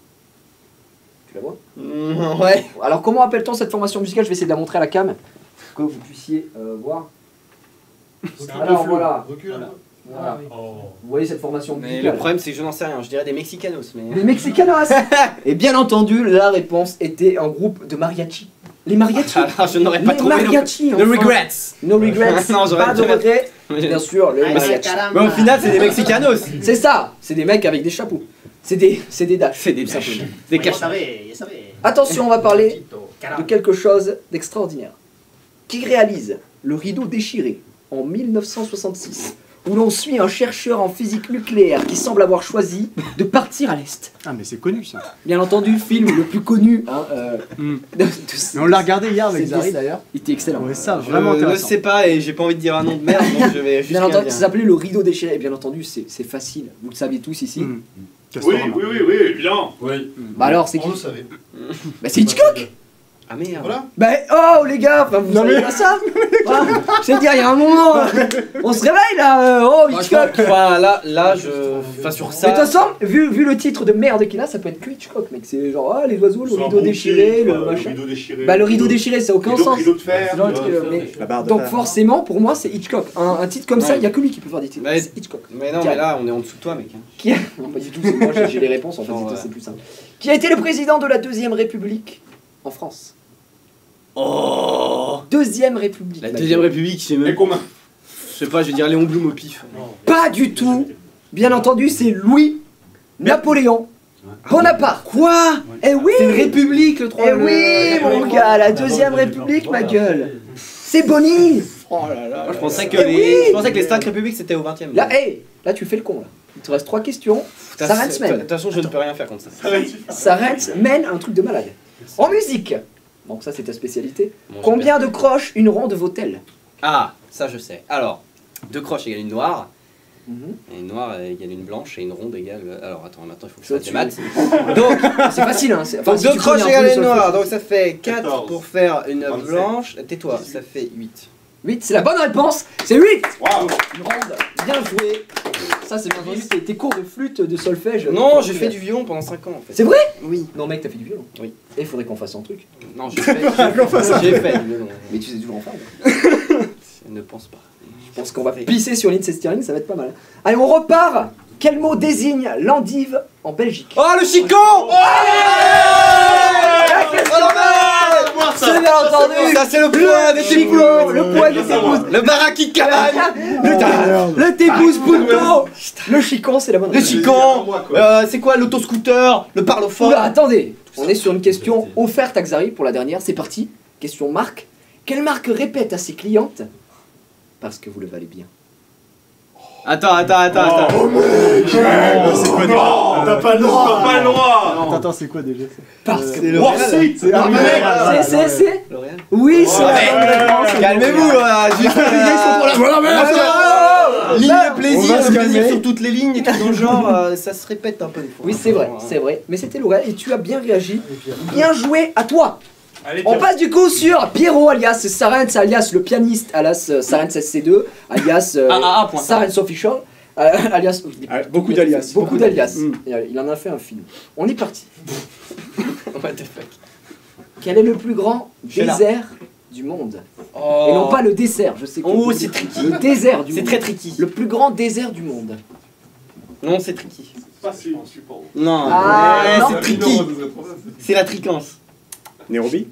Speaker 1: Tu la vois?
Speaker 2: Mmh, ouais.
Speaker 1: Alors comment appelle-t-on cette formation musicale? Je vais essayer de la montrer à la cam, que vous puissiez euh, voir.
Speaker 6: C'est
Speaker 1: Alors,
Speaker 6: un peu
Speaker 1: voilà.
Speaker 6: flou. Recule un peu.
Speaker 1: Voilà.
Speaker 5: Oh.
Speaker 1: Vous voyez cette formation
Speaker 2: Mais
Speaker 1: musicale?
Speaker 2: le problème, c'est que je n'en sais rien. Je dirais des Mexicanos, mais.
Speaker 1: Les Mexicanos. Et bien entendu, la réponse était un groupe de mariachi. Les mariachis.
Speaker 2: Alors, je n'aurais pas
Speaker 1: Les
Speaker 2: trouvé. non plus.
Speaker 1: mariachis.
Speaker 2: The
Speaker 1: enfin.
Speaker 2: Regrets.
Speaker 1: No regrets.
Speaker 2: Non, j'aurais
Speaker 1: pas de
Speaker 2: jamais-
Speaker 1: regrets.
Speaker 2: Mais
Speaker 1: Bien sûr, les mariachis.
Speaker 2: mais au final, c'est des Mexicanos.
Speaker 1: C'est ça. C'est des mecs avec des chapeaux. C'est des, c'est des dash.
Speaker 2: C'est des
Speaker 1: tout
Speaker 2: dash.
Speaker 1: simplement.
Speaker 2: Des
Speaker 4: Vous
Speaker 2: cachets.
Speaker 4: savez, vous savez.
Speaker 1: Attention, on va parler de
Speaker 4: Caramba.
Speaker 1: quelque chose d'extraordinaire. Qui réalise le rideau déchiré en mille neuf cent soixante-six, où l'on suit un chercheur en physique nucléaire qui semble avoir choisi de partir à l'Est.
Speaker 3: Ah, mais c'est connu ça.
Speaker 1: Bien entendu, le film le plus connu. Hein, euh,
Speaker 3: Mm.
Speaker 1: de- de-
Speaker 3: Mais on l'a regardé hier avec
Speaker 1: C'est
Speaker 3: Zari
Speaker 1: des-
Speaker 3: d'ailleurs.
Speaker 1: Il était excellent.
Speaker 3: Ouais, ça,
Speaker 2: Je
Speaker 3: vraiment
Speaker 2: ne
Speaker 3: intéressant.
Speaker 2: sais pas et j'ai pas envie de dire un nom de merde, donc je vais juste
Speaker 1: Bien
Speaker 2: rien
Speaker 1: entendu,
Speaker 2: dire.
Speaker 1: ça s'appelait le rideau déchiré. Et bien entendu, c'est c'est facile. Vous le saviez tous ici.
Speaker 3: Mm.
Speaker 7: Oui,
Speaker 3: Castorama.
Speaker 7: oui, oui, oui, évidemment.
Speaker 5: Oui.
Speaker 1: Bah alors, c'est qui?
Speaker 6: On le savait.
Speaker 1: Bah c'est Hitchcock.
Speaker 2: Ah merde.
Speaker 6: Voilà.
Speaker 1: Bah oh les gars, enfin, vous
Speaker 3: Non,
Speaker 1: savez
Speaker 3: mais-
Speaker 1: pas ça? Voilà. Je vais te dire, il y a un moment, on se réveille là. euh, oh
Speaker 2: Moi, je
Speaker 1: Hitchcock.
Speaker 2: pense- Enfin, là, là, je. Enfin, sur
Speaker 1: Mais de
Speaker 2: ça.
Speaker 1: toute façon, vu, vu le titre de merde qu'il a, ça peut être que Hitchcock, mec. C'est genre, ah, les oiseaux, le
Speaker 7: Soit un
Speaker 1: rideau
Speaker 7: bon
Speaker 1: déchiré,
Speaker 7: film,
Speaker 1: le
Speaker 7: quoi,
Speaker 1: machin.
Speaker 7: rideau déchiré.
Speaker 1: Bah, le rideau déchiré, ça n'a aucun
Speaker 7: rideau,
Speaker 1: sens.
Speaker 7: rideau de fer.
Speaker 1: C'est genre le
Speaker 7: tu
Speaker 1: truc,
Speaker 7: vois.
Speaker 1: euh, mais-
Speaker 3: La barre de
Speaker 1: Donc,
Speaker 3: fer.
Speaker 1: forcément, pour moi, c'est Hitchcock. Un, un titre comme ça,
Speaker 2: Ouais.
Speaker 1: il n'y a que lui qui peut faire des titres.
Speaker 2: Ouais.
Speaker 1: C'est Hitchcock.
Speaker 2: Mais non, mais là, on est en dessous de toi, mec.
Speaker 1: Qui a... Non, pas du tout, c'est moi, j'ai j'ai les réponses, en fait,
Speaker 2: Non,
Speaker 1: c'est-
Speaker 2: ouais.
Speaker 1: c'est plus simple. Qui a été le président de la Deuxième République en France?
Speaker 2: Oh.
Speaker 1: Deuxième République.
Speaker 2: La
Speaker 1: mec.
Speaker 2: deuxième République, je sais
Speaker 7: Et
Speaker 2: même.
Speaker 7: commun.
Speaker 2: Je sais pas, je vais dire Léon Blum au pif.
Speaker 1: Pas du tout. Bien entendu, c'est Louis Napoléon Bonaparte.
Speaker 2: Quoi?
Speaker 1: Eh oui.
Speaker 2: C'est une république, le
Speaker 1: Eh
Speaker 2: troisième.
Speaker 1: oui, mon gars, la Deuxième République, ma gueule. C'est Bonnie.
Speaker 2: Oh là là. Moi, je pensais que
Speaker 1: Eh
Speaker 2: les.
Speaker 1: oui.
Speaker 2: Je pensais que les cinq républiques c'était au vingtième.
Speaker 1: Là, hey, là, tu fais le con, là. Il te reste trois questions. Ça reste
Speaker 2: De
Speaker 1: même.
Speaker 2: toute façon, je ne peux rien faire contre ça.
Speaker 1: Ça reste mène un truc de malade. En musique. Donc ça, c'est ta spécialité.
Speaker 2: Bon,
Speaker 1: Combien de croches une ronde vaut-elle?
Speaker 2: Ah, ça je sais. Alors, deux croches égale une noire,
Speaker 1: Mhm.
Speaker 2: et une noire égale une blanche, et une ronde égale. Alors attends, maintenant il faut que je
Speaker 1: Ça,
Speaker 2: fasse des
Speaker 1: tu-
Speaker 2: maths. Donc,
Speaker 1: C'est facile, hein. c'est- enfin,
Speaker 2: donc
Speaker 1: si
Speaker 2: deux
Speaker 1: tu
Speaker 2: croches
Speaker 1: connais un peu
Speaker 2: égale
Speaker 1: les
Speaker 2: une
Speaker 1: solfèges.
Speaker 2: noire, donc ça fait quatre
Speaker 7: quatorze.
Speaker 2: pour faire une
Speaker 7: vingt-sept.
Speaker 2: blanche. Tais-toi, ça fait huit.
Speaker 1: huit, c'est la bonne réponse. C'est huit.
Speaker 7: Waouh.
Speaker 1: Une ronde. Bien joué. Ça, c'est bien entendu. Tes tes cours de flûte, de solfège.
Speaker 2: Non, j'ai fait du violon pendant cinq ans en fait.
Speaker 1: C'est vrai?
Speaker 2: Oui.
Speaker 1: Non, mec, t'as fait du violon.
Speaker 2: Oui.
Speaker 1: Et il faudrait qu'on fasse un truc.
Speaker 2: Non, j'ai fait, j'ai fait du violon.
Speaker 1: Mais tu sais toujours en faire.
Speaker 2: Je ne pense pas.
Speaker 1: Je pense qu'on va pisser sur Lindsay Stirling, ça va être pas mal. Allez, on repart. Quel mot désigne l'endive en Belgique?
Speaker 2: Oh le chicon!
Speaker 1: La question c'est bien entendu.
Speaker 2: Ça c'est le point des
Speaker 1: Chico,
Speaker 2: tipous!
Speaker 1: le point des épouses.
Speaker 2: Le baraki-cabane!
Speaker 1: Le, le t'épouse Punto. Le chicon, c'est la bonne
Speaker 2: Le
Speaker 1: réponse.
Speaker 2: chicon! Euh, c'est quoi l'autoscooter? Le parlophone?
Speaker 1: Oula, attendez. On est sur une question offerte à Xari pour la dernière. C'est parti. Question marque. Quelle marque répète à ses clientes Parce que vous le valez bien.
Speaker 2: Attends, attends, attends, attends.
Speaker 3: C'est quoi déjà
Speaker 6: T'as pas le droit. Pas le droit.
Speaker 3: Attends, attends, c'est quoi déjà ça
Speaker 1: Parce que...
Speaker 3: C'est
Speaker 6: War Six.
Speaker 3: C'est
Speaker 1: Ah, mais c'est, c'est, c'est...
Speaker 2: L'Oréal.
Speaker 1: Oui, c'est la
Speaker 2: Ouais.
Speaker 1: bonne réponse.
Speaker 2: Calmez-vous, là, juste.
Speaker 3: Voilà, mais
Speaker 2: Ligne
Speaker 1: Bah,
Speaker 2: plaisir,
Speaker 3: on va se
Speaker 2: plaisir
Speaker 3: calmer.
Speaker 2: sur toutes les lignes et tout dans le genre, euh, ça se répète un peu des fois.
Speaker 1: Oui, c'est vrai, c'est vrai. Mais c'était L'Oréal et tu as bien réagi. Bien joué à toi.
Speaker 6: Allez,
Speaker 1: On passe du coup sur Pierrot alias Sarens alias le pianiste alias euh, Sarens S C deux alias euh,
Speaker 2: Ah, ah, ah, point.
Speaker 1: Sarens Official euh, alias
Speaker 3: Ah, beaucoup d'alias.
Speaker 1: beaucoup d'alias.
Speaker 3: Mm.
Speaker 1: Et, euh, Il en a fait un film. On est parti.
Speaker 2: What the fuck.
Speaker 1: Quel est le plus grand
Speaker 2: Sheila.
Speaker 1: désert du monde?
Speaker 2: Oh.
Speaker 1: Et non pas le dessert, je sais que
Speaker 2: Oh, c'est tricky.
Speaker 1: le désert du
Speaker 2: C'est
Speaker 1: monde.
Speaker 2: très tricky.
Speaker 1: Le plus grand désert du monde.
Speaker 2: Non, c'est tricky.
Speaker 4: Pas si, je suis pas haut.
Speaker 2: Non,
Speaker 1: Ah,
Speaker 2: ouais,
Speaker 1: non.
Speaker 2: c'est tricky. C'est la tricance.
Speaker 3: Nairobi.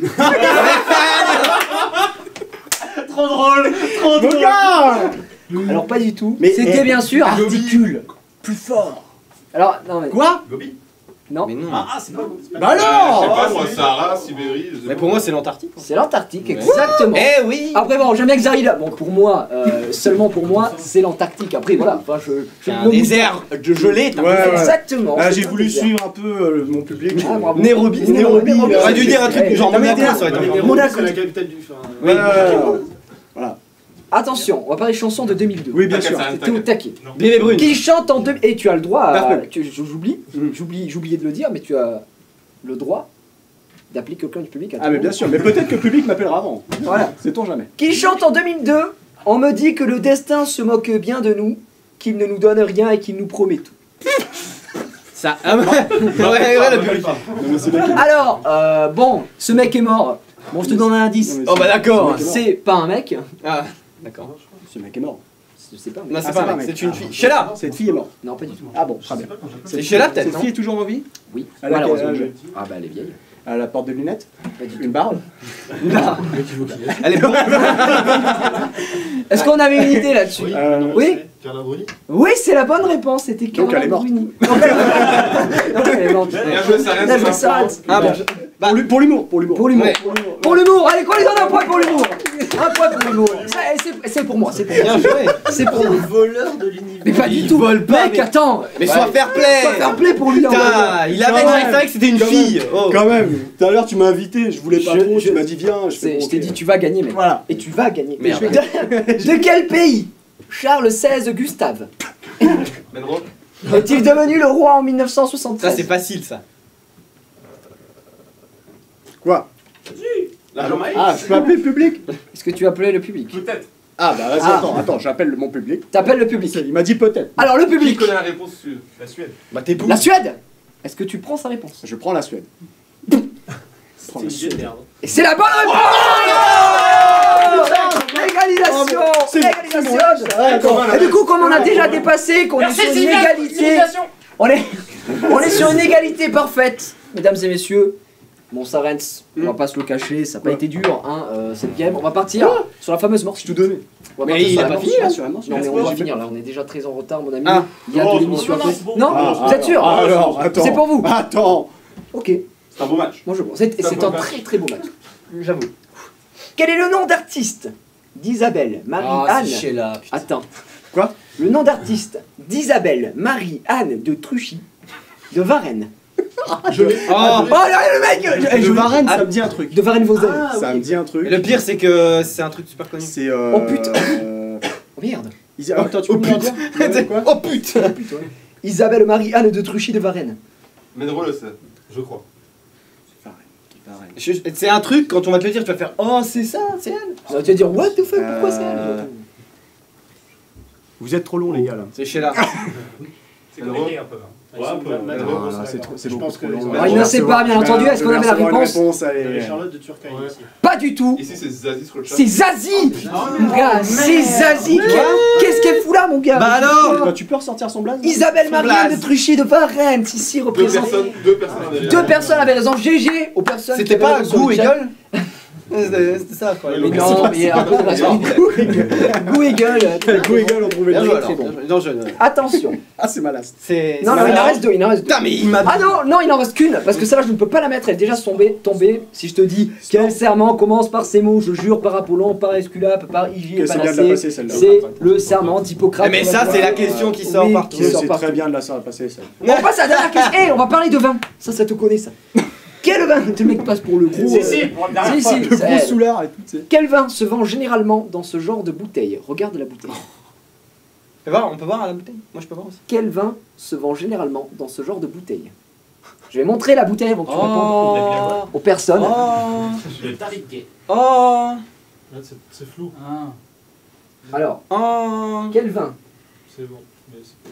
Speaker 6: Trop drôle. Trop
Speaker 3: Mon
Speaker 6: drôle.
Speaker 3: gars
Speaker 1: Alors pas du tout.
Speaker 3: Mais-
Speaker 1: C'était
Speaker 3: eh,
Speaker 1: bien sûr
Speaker 3: Gobi.
Speaker 1: articule. Plus fort. Alors non mais
Speaker 3: Quoi
Speaker 6: Gobi.
Speaker 1: non.
Speaker 2: Mais non.
Speaker 6: Ah, c'est pas.
Speaker 3: Bah alors
Speaker 7: Je sais pas, moi, Sahara, Sibérie. je sais
Speaker 2: Mais
Speaker 7: pas.
Speaker 2: pour moi, c'est l'Antarctique.
Speaker 1: C'est l'Antarctique,
Speaker 2: Ouais.
Speaker 1: exactement.
Speaker 2: Eh oui.
Speaker 1: Après bon, j'aime bien que Zari là. Bon pour moi, euh, seulement pour moi, c'est l'Antarctique. Après voilà, enfin je, je
Speaker 2: C'est un
Speaker 1: me-
Speaker 2: désert de gelée. t'as
Speaker 3: Ouais,
Speaker 2: compris.
Speaker 3: ouais.
Speaker 1: Exactement.
Speaker 3: Ah,
Speaker 1: c'est
Speaker 3: j'ai
Speaker 1: un
Speaker 3: voulu
Speaker 1: désert.
Speaker 3: suivre un peu euh, mon public.
Speaker 1: Ah, bravo.
Speaker 2: Nairobi.
Speaker 3: Nairobi,
Speaker 1: Nairobi,
Speaker 3: euh,
Speaker 2: J'aurais dû dire un truc
Speaker 1: Eh,
Speaker 2: genre
Speaker 1: t'as
Speaker 2: Monaco,
Speaker 1: bien
Speaker 2: ça aurait été
Speaker 4: Mais
Speaker 2: encore
Speaker 4: Nairobi,
Speaker 1: Monaco.
Speaker 4: c'est la capitale du. Enfin,
Speaker 3: Ouais, ouais, ouais.
Speaker 1: Attention, on va parler chansons de deux mille deux.
Speaker 3: Oui, bien
Speaker 7: T'inquiète,
Speaker 3: sûr.
Speaker 7: ça,
Speaker 1: T'es au taquet.
Speaker 2: Bébé Brune.
Speaker 1: Qui chante en deux et tu as le droit à...
Speaker 3: Purple.
Speaker 1: tu- J'oublie,
Speaker 3: Mm.
Speaker 1: j'oublie, j'oubliais de le dire, mais tu as le droit d'appeler quelqu'un du public à
Speaker 3: Ah,
Speaker 1: ton
Speaker 3: mais
Speaker 1: nom.
Speaker 3: bien sûr. Mais peut-être que le public m'appellera avant.
Speaker 1: Voilà.
Speaker 3: Sait-on jamais.
Speaker 1: Qui chante en deux mille deux. On me dit que le destin se moque bien de nous, qu'il ne nous donne rien et qu'il nous promet tout.
Speaker 2: Ça. Ah ouais, ouais, ouais, le public.
Speaker 3: Non, mais c'est bien que-
Speaker 1: Alors, euh, bon, ce mec est mort. Bon, je te donne un indice.
Speaker 3: Non, mais
Speaker 2: Oh bah d'accord.
Speaker 3: c'est-
Speaker 1: C'est pas un mec.
Speaker 2: Ah, d'accord.
Speaker 3: Ce mec est mort.
Speaker 1: Je sais pas.
Speaker 2: Non,
Speaker 1: Mais...
Speaker 2: c'est
Speaker 3: Ah,
Speaker 2: pas
Speaker 3: c'est
Speaker 2: un
Speaker 3: pas
Speaker 2: mec,
Speaker 3: un mec.
Speaker 2: c'est une
Speaker 3: Ah.
Speaker 2: fille. Sheila.
Speaker 3: Cette fille est morte.
Speaker 1: Non, pas du tout.
Speaker 3: Ah bon, très bien.
Speaker 2: C'est Sheila peut-être,
Speaker 3: Cette
Speaker 2: non
Speaker 3: fille est toujours en vie.
Speaker 1: Oui.
Speaker 3: Elle a quel
Speaker 1: Malheureusement.
Speaker 3: âge
Speaker 1: Ah bah elle est vieille.
Speaker 3: Elle porte des lunettes.
Speaker 1: Pas du tout.
Speaker 3: Une barbe.
Speaker 2: Elle est bonne.
Speaker 1: Est-ce qu'on avait une idée là-dessus?
Speaker 3: Euh,
Speaker 1: Oui.
Speaker 7: Carla Bruni.
Speaker 1: Oui, c'est la bonne réponse. C'était
Speaker 3: Donc,
Speaker 1: Carla
Speaker 3: elle est morte.
Speaker 1: Bruni. Donc, elle est morte.
Speaker 7: Bien joué, ça
Speaker 1: Bien joué,
Speaker 7: reste
Speaker 1: ça
Speaker 7: un
Speaker 1: reste.
Speaker 2: Ah bon.
Speaker 3: Pour l'hu- pour l'humour, pour l'humour.
Speaker 1: Pour l'humour.
Speaker 2: Ouais.
Speaker 1: Pour l'humour. Allez, quoi les autres, un point pour l'humour. Un point pour l'humour. Ça, C'est c'est pour moi. C'est pour moi.
Speaker 2: Bien joué.
Speaker 1: C'est pour moi.
Speaker 6: Voleur de l'univers.
Speaker 1: Mais pas du
Speaker 2: Il
Speaker 1: tout.
Speaker 2: vole pas,
Speaker 1: Mec,
Speaker 2: mais-
Speaker 1: attends.
Speaker 2: Mais sois fair play.
Speaker 1: Sois fair play pour lui. en vrai.
Speaker 2: Putain, il avait
Speaker 3: Quand
Speaker 2: dit
Speaker 3: même.
Speaker 2: ça que c'était une
Speaker 3: Quand
Speaker 2: fille. Oh.
Speaker 3: Quand même. Tout à l'heure, tu m'as invité. Je voulais pas
Speaker 1: Je-
Speaker 3: trop.
Speaker 1: je-
Speaker 3: Tu m'as dit viens. Je, fais,
Speaker 1: C'est-
Speaker 3: bon,
Speaker 1: Je t'ai
Speaker 3: ok.
Speaker 1: dit, tu vas gagner, mec.
Speaker 3: Voilà.
Speaker 1: Et tu vas gagner.
Speaker 2: Merde.
Speaker 1: De, de quel pays Charles seize Gustave
Speaker 7: Medro.
Speaker 1: est-il devenu le roi en mille neuf cent soixante-treize?
Speaker 2: Ça c'est facile ça.
Speaker 3: Quoi
Speaker 7: La Jamaïque.
Speaker 3: Ah, je peux appeler le public.
Speaker 1: Est-ce que tu as appelé le public?
Speaker 7: Peut-être.
Speaker 3: Ah bah vas-y,
Speaker 1: Ah.
Speaker 3: attends, attends, j'appelle mon public.
Speaker 1: T'appelles le public.
Speaker 3: Il m'a dit peut-être.
Speaker 1: Alors le
Speaker 7: Qui
Speaker 1: public.
Speaker 7: connaît la réponse sur la Suède?
Speaker 2: Bah t'es
Speaker 1: La Suède. Est-ce que tu prends sa réponse?
Speaker 3: Je prends la Suède. Je prends
Speaker 4: C'est
Speaker 3: la
Speaker 4: une idée de
Speaker 3: Suède.
Speaker 4: merde.
Speaker 1: Et c'est la bonne réponse. Égalisation.
Speaker 3: C'est-
Speaker 1: Égalisation.
Speaker 3: c'est bon, ouais, d'accord.
Speaker 1: Et du coup, comme on a déjà dépassé, qu'on est sur une égalité, on est, on est sur une égalité parfaite, mesdames et messieurs. Bon, Sarens, on va pas se le cacher, ça n'a pas
Speaker 3: Ouais.
Speaker 1: été dur, hein, euh, cette game. On va partir sur la fameuse morse.
Speaker 3: Je te donnais.
Speaker 1: On va
Speaker 2: Mais
Speaker 1: partir
Speaker 2: il
Speaker 1: sur
Speaker 2: a
Speaker 1: la
Speaker 2: pas
Speaker 1: morse.
Speaker 2: fini, là.
Speaker 3: Sur la Manche.
Speaker 1: Non, mais on va finir là, on est déjà très en retard, mon ami.
Speaker 2: Ah.
Speaker 1: Il y a
Speaker 6: Oh,
Speaker 1: de
Speaker 6: c'est
Speaker 1: l'émission
Speaker 6: bon.
Speaker 1: après.
Speaker 6: Non, c'est bon.
Speaker 1: Non,
Speaker 3: Ah,
Speaker 1: vous êtes
Speaker 3: ah,
Speaker 1: sûr?
Speaker 3: ah, Alors, attends.
Speaker 1: C'est pour vous.
Speaker 3: Attends.
Speaker 1: Ok,
Speaker 7: C'est un beau match.
Speaker 1: moi je pense. C'est
Speaker 7: C'est un
Speaker 1: c'est
Speaker 7: bon
Speaker 1: un
Speaker 7: match.
Speaker 1: très très beau match.
Speaker 2: J'avoue.
Speaker 1: Quel est le nom d'artiste d'Isabelle
Speaker 2: Ah
Speaker 1: Marie-Anne?
Speaker 2: c'est Sheila. Putain.
Speaker 1: Attends.
Speaker 3: Quoi?
Speaker 1: Le nom d'artiste d'Isabelle Marie-Anne de Truchy de Varennes.
Speaker 3: Je l'ai.
Speaker 2: Oh.
Speaker 1: Oh, regardez le mec je-
Speaker 3: De
Speaker 1: je-
Speaker 3: Varennes,
Speaker 1: Ah,
Speaker 3: ça me dit un truc.
Speaker 1: De Varennes-Vauzelles.
Speaker 3: Ça me dit un truc.
Speaker 2: Et le pire c'est que c'est un truc super connu.
Speaker 3: C'est. euh,
Speaker 1: Oh, putain.
Speaker 3: euh,
Speaker 1: Oh, merde.
Speaker 3: Isa- ah, Attends, tu peux
Speaker 2: Oh,
Speaker 3: me le dire Ouais, quoi?
Speaker 2: Oh putain.
Speaker 1: Isabelle Marie-Anne de Truchy de Varennes.
Speaker 7: Medro le sait, je crois.
Speaker 3: Varennes.
Speaker 2: Je- C'est un truc quand on va te le dire tu vas faire oh c'est ça c'est elle.
Speaker 1: Non, tu vas dire what the fuck, pourquoi c'est
Speaker 3: Euh,
Speaker 1: elle?
Speaker 3: Vous êtes trop long, les gars, là.
Speaker 2: C'est Sheila.
Speaker 6: C'est compliqué un peu. hein.
Speaker 4: Ouais, un peu.
Speaker 7: Medro,
Speaker 3: Ah,
Speaker 7: on
Speaker 3: c'est
Speaker 7: sait.
Speaker 3: trop- c'est
Speaker 4: Je
Speaker 3: beaucoup
Speaker 4: pense que
Speaker 3: trop
Speaker 4: les
Speaker 3: long.
Speaker 4: autres-
Speaker 1: Ah, il ne sait pas, bien entendu. Est-ce qu'on avait la
Speaker 3: Je vais recevoir une
Speaker 1: réponse?
Speaker 3: allez.
Speaker 4: Il y avait Charlotte de Turckheim
Speaker 7: Ouais.
Speaker 4: ici.
Speaker 1: Pas du tout.
Speaker 7: Ici c'est Zazie sur le chat.
Speaker 1: C'est Zazie. Mon gars, c'est Zazie. Qu'est-ce qu'elle fout là, mon gars?
Speaker 2: Bah alors.
Speaker 3: Bah, tu peux ressortir son blaze?
Speaker 1: Isabelle
Speaker 2: Son
Speaker 1: Marie-Anne
Speaker 2: blaze.
Speaker 1: de Truchy de Varennes, ici
Speaker 7: Deux
Speaker 1: représentée.
Speaker 7: personnes, deux personnes avaient
Speaker 1: Deux personnes avaient raison. G G aux personnes qui
Speaker 2: C'était
Speaker 1: avaient
Speaker 2: pas
Speaker 1: raison sur
Speaker 2: goût
Speaker 1: le
Speaker 2: et
Speaker 1: chat.
Speaker 2: gueule. C'était c'était ça, quoi.
Speaker 7: Ouais,
Speaker 1: Mais
Speaker 7: donc,
Speaker 1: non, mais il y a un peu de respect. Goût et gueule.
Speaker 3: Go et gueule, on trouvait
Speaker 2: Bien
Speaker 3: le
Speaker 2: joué,
Speaker 3: très
Speaker 2: alors.
Speaker 3: bon.
Speaker 2: Bien joué. Non, je. non.
Speaker 1: Attention.
Speaker 3: Ah, c'est malaise.
Speaker 2: C'est.
Speaker 1: Non,
Speaker 2: c'est
Speaker 1: non, il en
Speaker 2: marrant.
Speaker 1: reste deux, il en reste deux.
Speaker 2: Putain, mais il m'a.
Speaker 1: Ah non, non, il en reste qu'une, parce que celle-là je ne peux pas la mettre, elle est déjà tombée, tombée. Si je te dis quel serment commence par ces mots, je jure par Apollon, par Esculape, par Hygie et
Speaker 3: Que c'est bien de la
Speaker 1: Panacée,
Speaker 3: passer celle-là.
Speaker 1: c'est le serment d'Hippocrate.
Speaker 2: Mais ça, c'est la question qui sort
Speaker 1: Oui,
Speaker 2: partout.
Speaker 1: qui
Speaker 3: Que
Speaker 1: sort
Speaker 3: c'est
Speaker 1: partout.
Speaker 3: très bien de la passer celle.
Speaker 1: On passe à la dernière question. Eh, on va parler de vin. Ça, ça te connaît ça. Quel vin? Le mec passe pour le gros.
Speaker 6: Si,
Speaker 1: euh,
Speaker 6: si, pour la dernière
Speaker 1: si,
Speaker 6: fois.
Speaker 1: si,
Speaker 3: Le
Speaker 1: ça-
Speaker 3: gros soulard et tout, tu sais.
Speaker 1: Quel vin se vend généralement dans ce genre de bouteille? Regarde la bouteille.
Speaker 2: On peut voir, on peut voir à la bouteille. Moi, je peux voir aussi.
Speaker 1: Quel vin se vend généralement dans ce genre de bouteille? Je vais montrer la bouteille avant que tu répondes
Speaker 2: Oh.
Speaker 1: aux personnes.
Speaker 2: Oh.
Speaker 6: Le Tariquet.
Speaker 2: Oh.
Speaker 4: Ouais, c'est- C'est flou.
Speaker 5: Ah.
Speaker 1: Alors,
Speaker 2: Oh.
Speaker 1: quel vin?
Speaker 4: C'est bon. Mais c'est-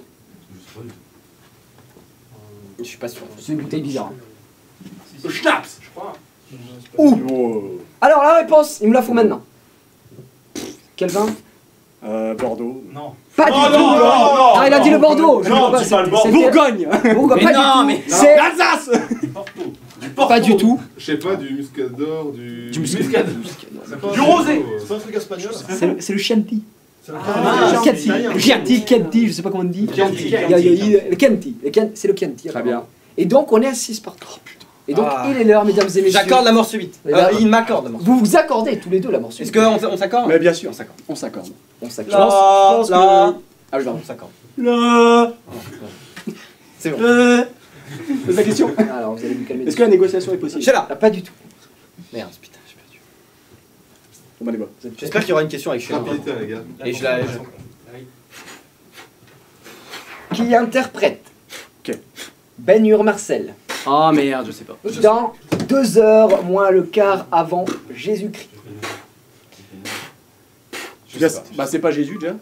Speaker 2: Je suis pas sûr.
Speaker 1: C'est une bouteille bizarre.
Speaker 6: Le Schnaps, je crois.
Speaker 3: Oh.
Speaker 1: Alors, la réponse, il me la faut maintenant. Quel vin?
Speaker 3: Euh, Bordeaux.
Speaker 6: Non.
Speaker 1: Pas
Speaker 6: Oh
Speaker 1: du tout.
Speaker 6: non, non, non,
Speaker 1: Ah, il a
Speaker 6: non.
Speaker 1: dit le Bordeaux. Je
Speaker 6: Non,
Speaker 1: peux pas,
Speaker 6: dis pas le
Speaker 1: c'était-
Speaker 6: Bordeaux.
Speaker 1: c'était-
Speaker 3: Bourgogne.
Speaker 1: Bourgogne,
Speaker 2: Mais
Speaker 1: pas
Speaker 2: non,
Speaker 1: du
Speaker 2: mais-
Speaker 1: tout. C'est
Speaker 3: L'Alsace.
Speaker 6: Du Porto. Du
Speaker 1: pas du tout.
Speaker 7: Je sais pas, du muscador, du.
Speaker 1: Du
Speaker 6: Muscade.
Speaker 7: C'est pas-
Speaker 6: Du rosé.
Speaker 4: C'est pas un truc espagnol ça?
Speaker 1: C'est le- c'est le Chianti.
Speaker 4: C'est un
Speaker 6: Ah,
Speaker 4: truc
Speaker 1: Chianti.
Speaker 4: italien.
Speaker 1: Le Chianti, Chianti, je sais pas comment on dit.
Speaker 6: Chianti,
Speaker 1: Il y a- il y a- il y a- Le Chianti. Le Chianti, c'est le Chianti.
Speaker 3: Très
Speaker 1: apparemment. Et donc, on est à six partout. Et donc,
Speaker 2: Ah.
Speaker 1: il est l'heure, mesdames et messieurs.
Speaker 2: J'accorde la mort subite.
Speaker 1: Eh ben,
Speaker 2: Euh, il m'accorde la mort subite.
Speaker 1: Vous vous accordez tous les deux la mort
Speaker 2: Est-ce
Speaker 1: subite.
Speaker 2: qu'on s- on s'accorde?
Speaker 3: Mais bien sûr,
Speaker 2: On s'accorde.
Speaker 3: on s'accorde.
Speaker 1: On s'accorde.
Speaker 2: Là,
Speaker 3: je pense
Speaker 2: là.
Speaker 1: Ah, je vais
Speaker 2: On s'accorde.
Speaker 3: Là.
Speaker 2: C'est bon.
Speaker 3: Euh. C'est la question.
Speaker 1: Alors, vous allez vous calmer.
Speaker 3: Est-ce que la négociation est possible?
Speaker 2: J'ai là.
Speaker 1: Ah, pas du tout.
Speaker 2: Merde, putain, j'ai perdu.
Speaker 3: Bon, bah, les gars.
Speaker 2: J'espère qu'il y aura une question avec Sheila.
Speaker 7: Rapidité, les gars.
Speaker 2: Et je la. je-
Speaker 1: Qui interprète
Speaker 3: Ok.
Speaker 1: Ben Hur Marcel
Speaker 3: Ah merde, je sais pas.
Speaker 1: dans deux heures moins le quart avant Jésus-Christ.
Speaker 2: Je sais pas.
Speaker 3: Bah, c'est pas Jésus déjà.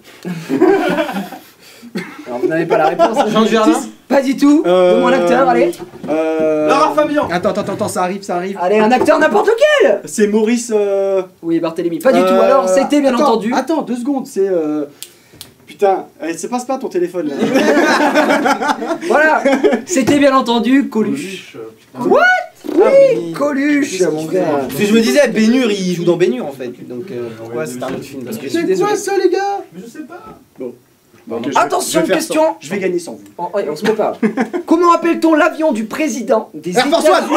Speaker 1: Alors, vous n'avez pas la réponse.
Speaker 2: Jean Dujardin?
Speaker 1: Pas du tout.
Speaker 3: Euh,
Speaker 1: Donne-moi un acteur, allez.
Speaker 3: Euh.
Speaker 6: Lara Fabian.
Speaker 3: Attends, attends, attends, ça arrive, ça arrive.
Speaker 1: Allez, un acteur n'importe lequel.
Speaker 3: C'est Maurice. Euh...
Speaker 1: Oui, Barthélemy. Pas du tout.
Speaker 3: euh,
Speaker 1: Alors, c'était bien
Speaker 3: attends,
Speaker 1: entendu.
Speaker 3: Attends, deux secondes, c'est. Euh... Putain, allez, c'est passe pas ton téléphone là.
Speaker 1: Voilà. C'était bien entendu Coluche.
Speaker 4: Coluche,
Speaker 1: Oui, Coluche, mon gars.
Speaker 2: Parce que je me disais, Bénur, il joue dans Bénur en fait. Donc euh, pourquoi c'est un autre film? Parce que je suis
Speaker 3: C'est
Speaker 2: désolé.
Speaker 3: quoi ça, les gars?
Speaker 4: Mais je sais pas.
Speaker 3: Bon, ok, je vais-
Speaker 1: Attention,
Speaker 3: je vais faire
Speaker 1: question.
Speaker 3: sans. Je vais gagner sans vous.
Speaker 1: Oh, ouais, on se prépare. Comment appelle-t-on l'avion du président des
Speaker 3: Air Force
Speaker 1: États-Unis?
Speaker 3: One.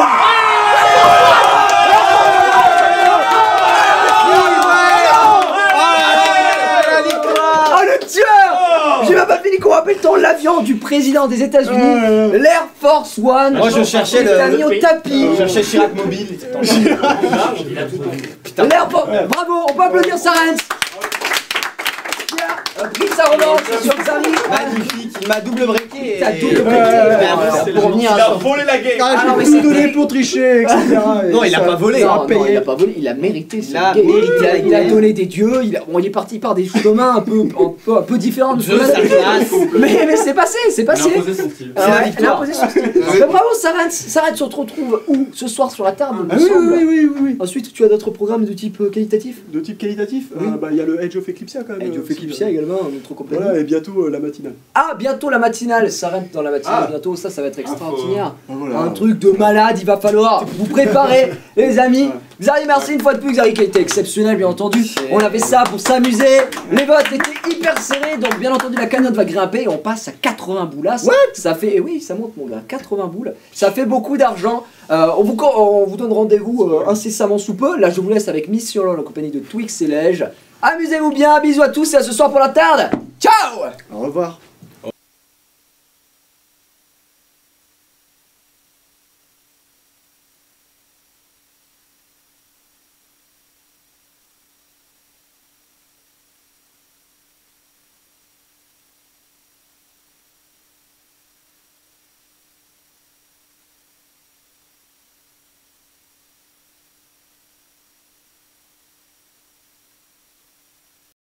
Speaker 1: Oh le tueur! J'ai même pas fini. Comment appelle-t-on l'avion du président des États-Unis?
Speaker 3: Euh.
Speaker 1: L'Air Force One.
Speaker 2: Moi, je cherchais
Speaker 1: Il
Speaker 2: le-
Speaker 1: l'a mis
Speaker 2: le
Speaker 1: au tapis.
Speaker 2: Je cherchais Chirac mobile. et tout.
Speaker 6: Il a tout compris.
Speaker 2: Putain.
Speaker 1: L'Air Force. Bravo, on peut applaudir Sarens. Qui a pris sa revanche sur Xavi.
Speaker 2: Magnifique, il m'a double breaké.
Speaker 1: T'as
Speaker 2: et-
Speaker 1: double
Speaker 3: Ouais,
Speaker 1: breaké.
Speaker 3: ouais,
Speaker 1: Alors,
Speaker 2: ouais,
Speaker 1: pour revenir
Speaker 6: Il
Speaker 1: à
Speaker 6: a volé la game.
Speaker 3: Ah,
Speaker 1: Ah, non, mais
Speaker 3: j'ai tout
Speaker 1: c'était-
Speaker 3: donné pour tricher, et cetera.
Speaker 2: Non, il a pas volé.
Speaker 1: Non,
Speaker 3: payé.
Speaker 1: non, il a pas volé, il a mérité. ce
Speaker 2: Il a
Speaker 1: gars.
Speaker 2: mérité
Speaker 1: il, a,
Speaker 2: la
Speaker 1: il a
Speaker 2: guerre.
Speaker 1: donné des dieux, il, a- bon, il est parti par des chemins un peu, un peu, un peu différents de ce
Speaker 2: Dieu,
Speaker 1: qu'on a
Speaker 2: sa
Speaker 1: l'habitude.
Speaker 2: classe.
Speaker 1: Mais, mais c'est passé, c'est
Speaker 5: Il a
Speaker 1: passé.
Speaker 5: imposé son style.
Speaker 1: Ah
Speaker 2: C'est la
Speaker 1: ouais, il a
Speaker 2: victoire.
Speaker 1: imposé son style. Mais bravo Sarens, Sarens, on te retrouve où ce soir sur la table, il
Speaker 3: Ah
Speaker 1: me
Speaker 3: oui,
Speaker 1: semble.
Speaker 3: oui, oui, oui, oui.
Speaker 1: Ensuite, tu as d'autres programmes de type euh, qualitatif?
Speaker 3: De type qualitatif,
Speaker 1: Oui.
Speaker 3: euh, bah, il y a le Edge of Eclipsia quand même.
Speaker 1: Et je
Speaker 3: euh,
Speaker 1: fais
Speaker 3: aussi,
Speaker 1: Clipsia
Speaker 3: euh,
Speaker 1: également, notre compagnie.
Speaker 3: Voilà, et bientôt euh, la matinale.
Speaker 1: Ah, bientôt la matinale, Sarens dans la matinale,
Speaker 7: Ah.
Speaker 1: bientôt, ça, ça va être extraordinaire.
Speaker 3: Ah, voilà.
Speaker 1: Un truc de malade, il va falloir vous préparer, les amis. Xari, merci une fois de plus, Xari, qui a été exceptionnel, bien entendu. On a fait ça pour s'amuser. Les votes étaient hyper serrés, donc bien entendu, la cagnotte va grimper et on passe à quatre-vingts boulas. What? Ça fait, eh oui, ça monte, mon gars, quatre-vingts boules. Ça fait beaucoup d'argent. Euh, on, vous, on vous donne rendez-vous euh, incessamment sous peu. Là, je vous laisse avec Mission LOL en compagnie de Twix et Lège. Amusez-vous bien, bisous à tous et à ce soir pour la tarde. Ciao!
Speaker 3: Au revoir.